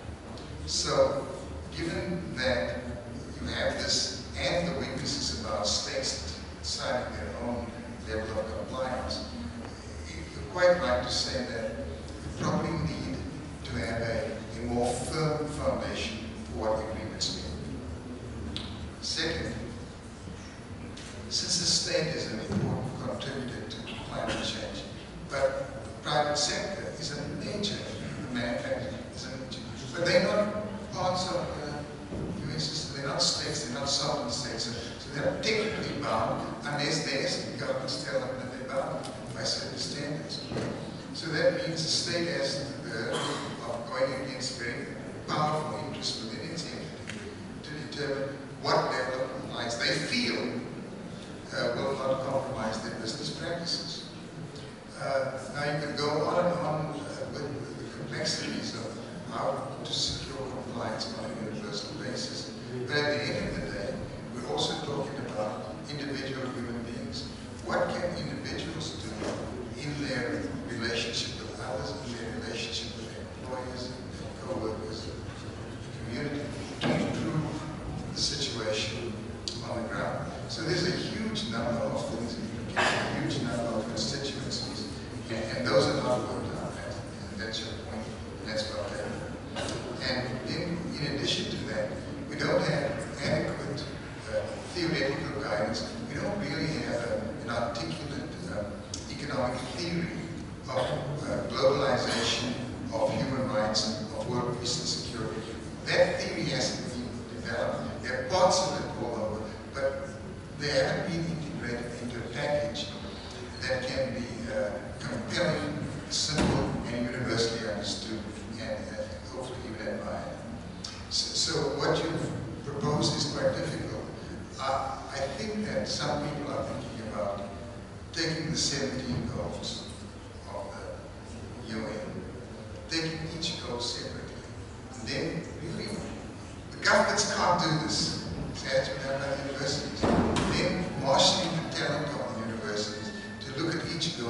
So, given that you have this and the weaknesses about states deciding their own level of compliance, you're quite right to say that you probably need to have a, a more firm foundation for what agreements mean. Second, since the state is an important contributor to climate change, but the private sector is a major, the manufacturing is a major, but they're not parts of, uh, you insist, they're not states, they're not sovereign states, so they're not technically bound unless there's governments tell them that they're bound by certain standards. So that means the state has the burden of going against very powerful interests within its entity to determine what level of compliance they feel Uh, will not compromise their business practices. Uh, now you can go on and on uh, with, with the complexities of how to secure compliance on a universal basis. But at the end of the day, we're also talking about individual human beings. What can individuals do in their relationship with others, in their relationship with employers, co-workers, the community, to improve the situation on the ground? So there's a huge number of things, a huge number of constituencies, and, and those are not worked out. That's your point. That's what that. And in, in addition to that, we don't have adequate uh, theoretical guidance. We don't really have a, an articulate uh, economic theory of uh, globalization, of human rights, of world peace and security. That theory hasn't been developed. There are parts of it all over, but they haven't been integrated into a package that can be uh, compelling, simple, and universally understood, and uh, hopefully even admired. So, so what you've proposed is quite difficult. Uh, I think that some people are thinking about taking the seventeen goals of the U N, taking each goal separately, and then really, the governments can't do this. It has to be done by the universities. Then marshalling the talent of the universities to look at each goal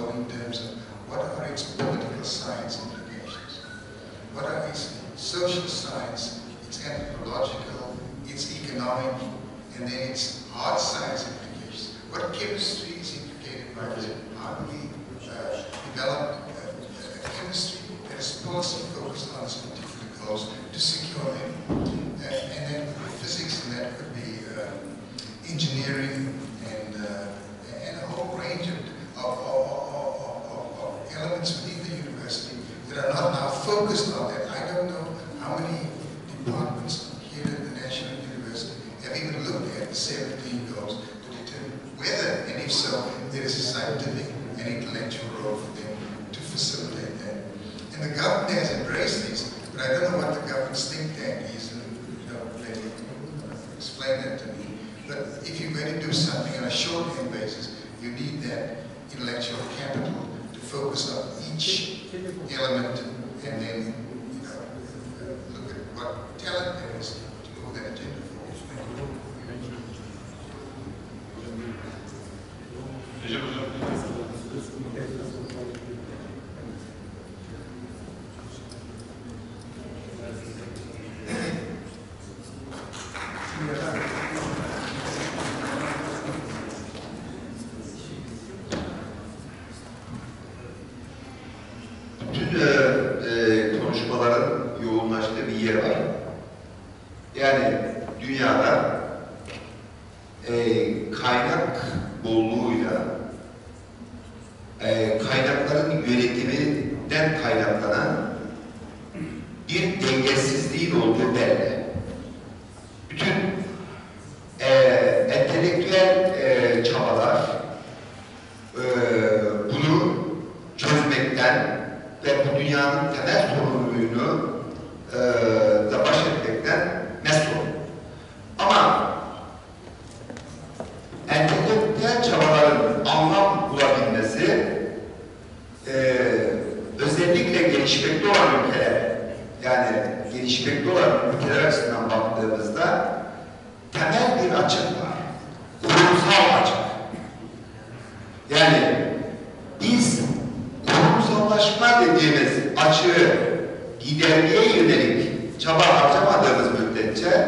also in terms of what are its political science implications, what are its social science, its anthropological, its economic, and then its hard science implications. What chemistry is implicated by this? How do we uh, develop uh, uh, chemistry that is policy focused on its particular goals to secure them? Uh, and then physics, and that could be uh, engineering and, uh, and a whole range of, of, of, of, of, of elements within the university that are not now focused on that. I don't know how many departments here at the National University have even looked at the seventeen goals to determine whether, and if so, there is a scientific and intellectual role for them to facilitate that. And the government has embraced these, but I don't know what the government's think tank is, and you know, maybe explain that to me. But if you're going to do something on a short-term basis, you need that intellectual capital to focus on each element and then, you know, look at what talent there is to move that agenda forward. Recep Hocam. Bütün e, e, konuşmaların yoğunlaştığı bir yer var. Yani dünyada e, kaynak bolluğuyla e, kaynakların yönetiminden kaynaklanan bir dengesizliğin olduğu belli. Bütün e, entelektüel e, çabalar e, bunu çözmekten ve bu dünyanın temel sorumluluğunu e, da baş etmekten mesul. Ama entelektüel çabaların anlam bulabilmesi e, özellikle gelişmekte olan ülkeler, yani gelişmekte olan ülkeler açısından baktığımızda temel bir açık var. Kurumsal açık. Yani biz kurumsallaşma dediğimiz açığı gidermeye yönelik çaba harcamadığımız müddetçe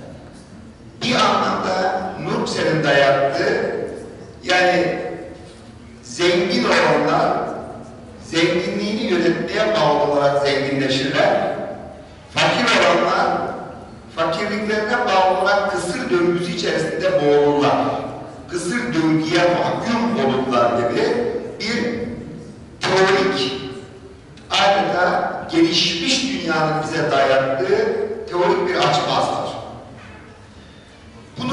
bir anlamda Nursel'in dayattığı, yani zengin olanlar zenginliğini yönetmeye bağlı olarak zenginleşirler. Fakir olanlar fakirliklerine bağlı olarak kısır döngüsü içerisinde boğulurlar. Kısır döngüye mahkum olurlar gibi bir teorik, adeta gelişmiş dünyanın bize dayattığı teorik bir açmaz var. Bunu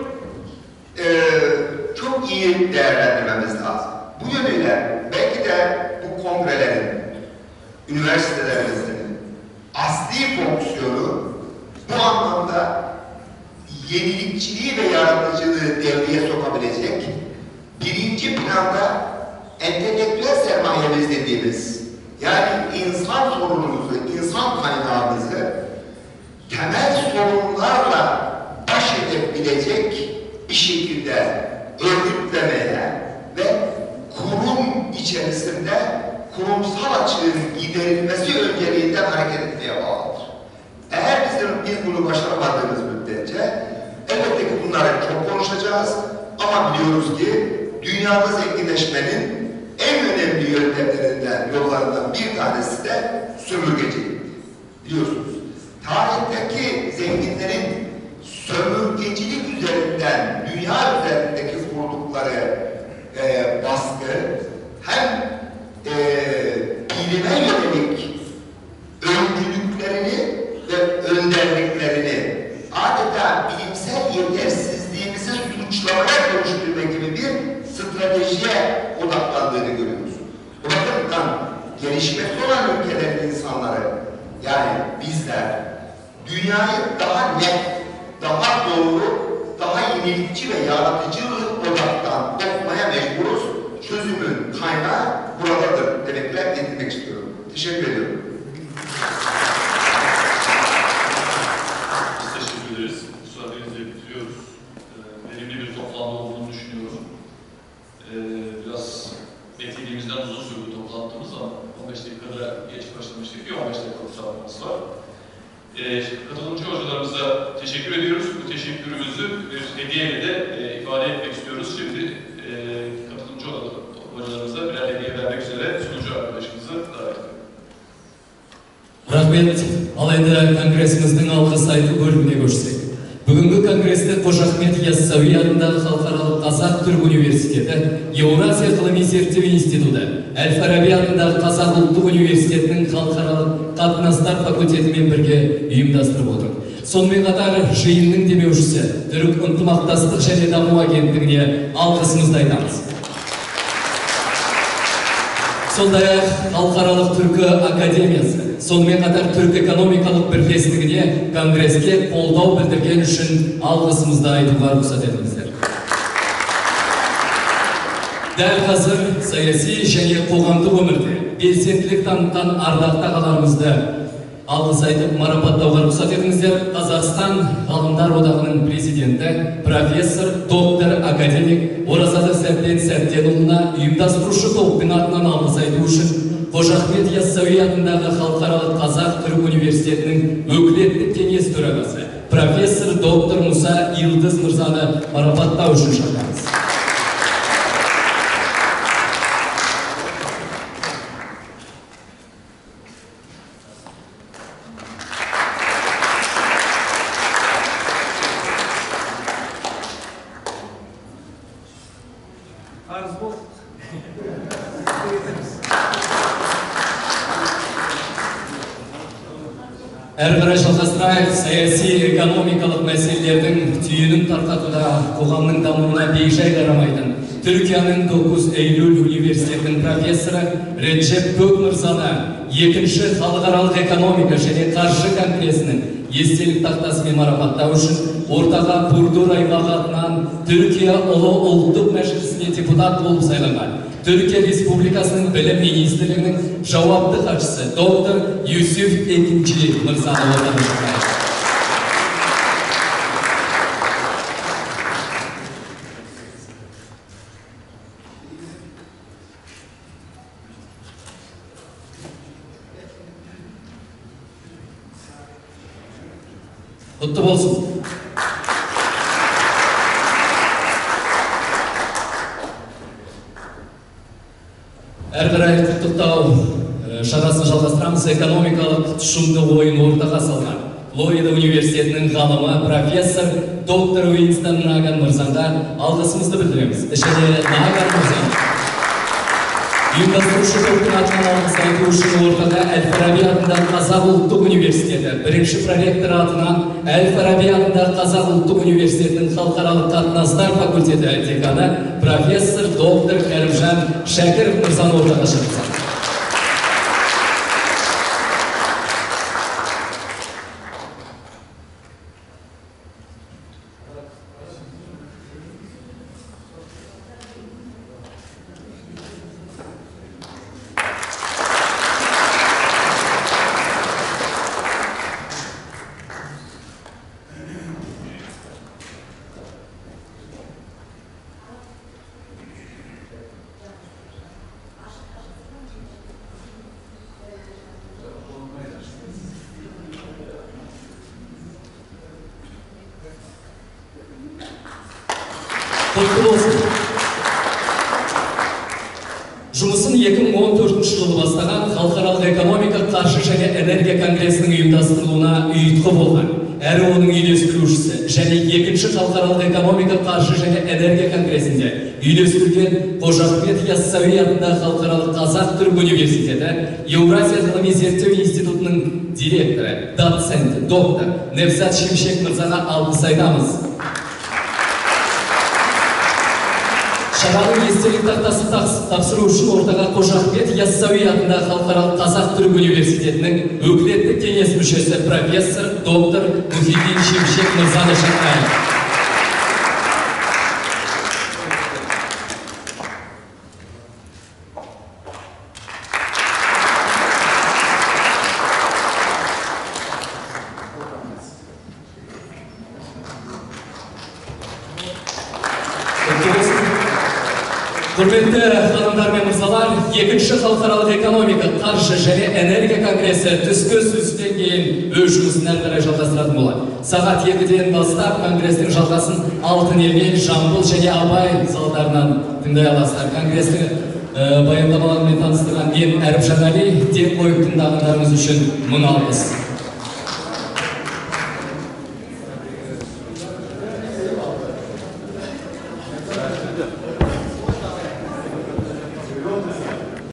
e, çok iyi değerlendirmemiz lazım. Bu yönüyle belki de bu kongrelerin, üniversitelerimizin asli fonksiyonu bu anlamda yenilikçiliği ve yaratıcılığı devreye sokabilecek, birinci planda entelektüel sermayemiz dediğimiz, yani insan sorunumuzu, insan kaynağımızı temel sorunlarla baş edebilecek bir şekilde örgütlemeye ve kurum içerisinde kurumsal açığın giderilmesi önceliğinden hareket etmeye bağlıdır. Eğer bizim, biz bunu başaramadığımız müddetçe elbette ki bunları çok konuşacağız ama biliyoruz ki dünyada zenginleşmenin en önemli yöntemlerinden, yollarından bir tanesi de sömürgecilik. Biliyorsunuz, tarihteki zenginlerin sömürgecilik üzerinden, dünya üzerindeki kurdukları e, baskı hem e, bilime yönelik öncülüklerini ve önderliklerini adeta bilimsel yetersizliğimizi suçlamaya dönüştürme gibi bir stratejiye odaklandığını görüyoruz. O bakımdan gelişmekte olan ülkelerin insanları, yani bizler dünyayı daha net, daha doğru, daha yenilikçi ve yaratıcılık odaktan okumaya mecburuz. Çözümün kaynağı buradadır demekle getirmek istiyorum. Teşekkür ediyorum. Biz teşekkür ederiz. Müsaadenizle bitiriyoruz. Ee, verimli bir toplantı olduğunu düşünüyorum. Ee, biraz beklediğimizden biraz uzun sürdü toplantımız ama on beş dakikada geç başlamıştık. Bir on beş dakikalık saatimiz var. E, katılımcı hocalarımıza teşekkür ediyoruz. Bu teşekkürümüzü bir hediyeyle de e, ifade etmek istiyoruz. Şimdi e, katılımcı hocalarımıza birer hediye vermek üzere sunucu arkadaşımızı davet ediyorum. Rahmet, ал енді конгрессіміздің алғы сайты бөліміне көшсек. Бүгінгі конгрессте Қожа Ахмет Яссауи атындағы халықаралық Қазақ-Түрік университеті, Еуразия ғылыми-зерттеу институты, Әл-Фараби атындағы Қазақ ұлттық университетінің халықаралық қатынастар факультетімен бірге ұйымдастырып отыр. Сонымен қатар жиынның демеушісі Түрік ынтымақтастық және даму агенттігіне алғысымызды айтамыз. Сондай-ақ халықаралық түркі академиясы, сонымен қатар түрік экономикалық бірлестігіне конгресске қолдау білдірген үшін алғысымызды айтуға рұқсат етіңіздер. Дәл қазір саяси және қоғамдық өмірде белсенділік танытқан ардақты ағаларымызды алғыс айтып марапаттауға рұқсат етіңіздер. Қазақстан ғалымдар одағының президенті, профессор, доктор, академик Оразалы Сәбден Сәбденұлына ұйымдастырушы топтың атынан алғыс айту үшін Қожа Ахмет Яссауи атындағы халықаралық Қазақ-Түрік университетінің өкілеттік кеңес төрағасы, профессор, доктор Мұса Йылдыз мырзаны марапаттау үшін шақырамыз. Әрі қарай жалғастырайық, саяси экономикалық мәселелердің түйінін тарқатуда қоғамның дамуына бейжай қарамайтын Түркияның тоғыз Eylül университетінің профессоры Реджеп Көк мырзаны екінші халықаралық экономика және қаржы конгресінің естелік тақтасымен марапаттау үшін ортаға Бурdur аймағы атынан Түркия ұлы ұлттық мәжілісіне депутат болып сайланған Түркия Республикасының білім министрлігінің жауапты хатшысы доктор Юсуф Экинчи мырзаны отырғызып жатырмыз. Құтты болсын. Әрі қарай құттықтау шарасын жалғастырамыз. Экономикалық тұшымды ойын ортаға салған Флорида университетінің ғалымы, профессор, доктор Уинстон Наган мырзаға алғысымызды білдіреміз. Ішіне Наган мырза ұйымдастырушы топтың атынан алғыс айту үшін ортаға Әл-Фараби атындағы Қазақ ұлттық университеті, бірінші проректор атынан Әл-Фараби атындағы Қазақ ұлттық университетінің халықаралық қатынастар факультеті деканы, профессор, доктор Кәрімжан Шәкіров мырзаны ортаға шақырсақ. Жұмысын екі мың он төртінші жылы бастаған халықаралық экономика, қаржы және энергия конгресінің ұйымдастырылуына ұйытқы болған. Әрі оның үйлестірушісі және екінші халықаралық экономика, қаржы және энергия конгресінде үйлестірген Қожа Ахмет Яссауи атындағы халықаралық Қазақ-Түрік университеті, Еуразия ғылыми-зерттеу институтының директоры, доцент, доктор Невзат Шемшек мырзаға алғыс айтамыз. Шараның естелік тақтасын тапсыру үшін ортаға Қожа Ахмет Яссауи атындағы халықаралық Қазақ-Түрік университетінің өкілеттік кеңес мүшесі, профессор, доктор Мухиддин Шемшек мырзаны шақырайық. Құрметті ханымдар мен мырзалар, екінші халықаралық экономика, қаржы және энергия конгресі түскі сүзден кейін өз жұмысын әрі қарай жалғастыратын болады. Сағат екіден бастап конгрестің жалғасын Алтын Емел, Жамбыл және Абай залдарынан тыңдай аласыздар. Конгрестің баяндамаларымен таныстырған мен Әріп Жанали, тек қойып тыңдағандарыңыз үшін мың алғыс.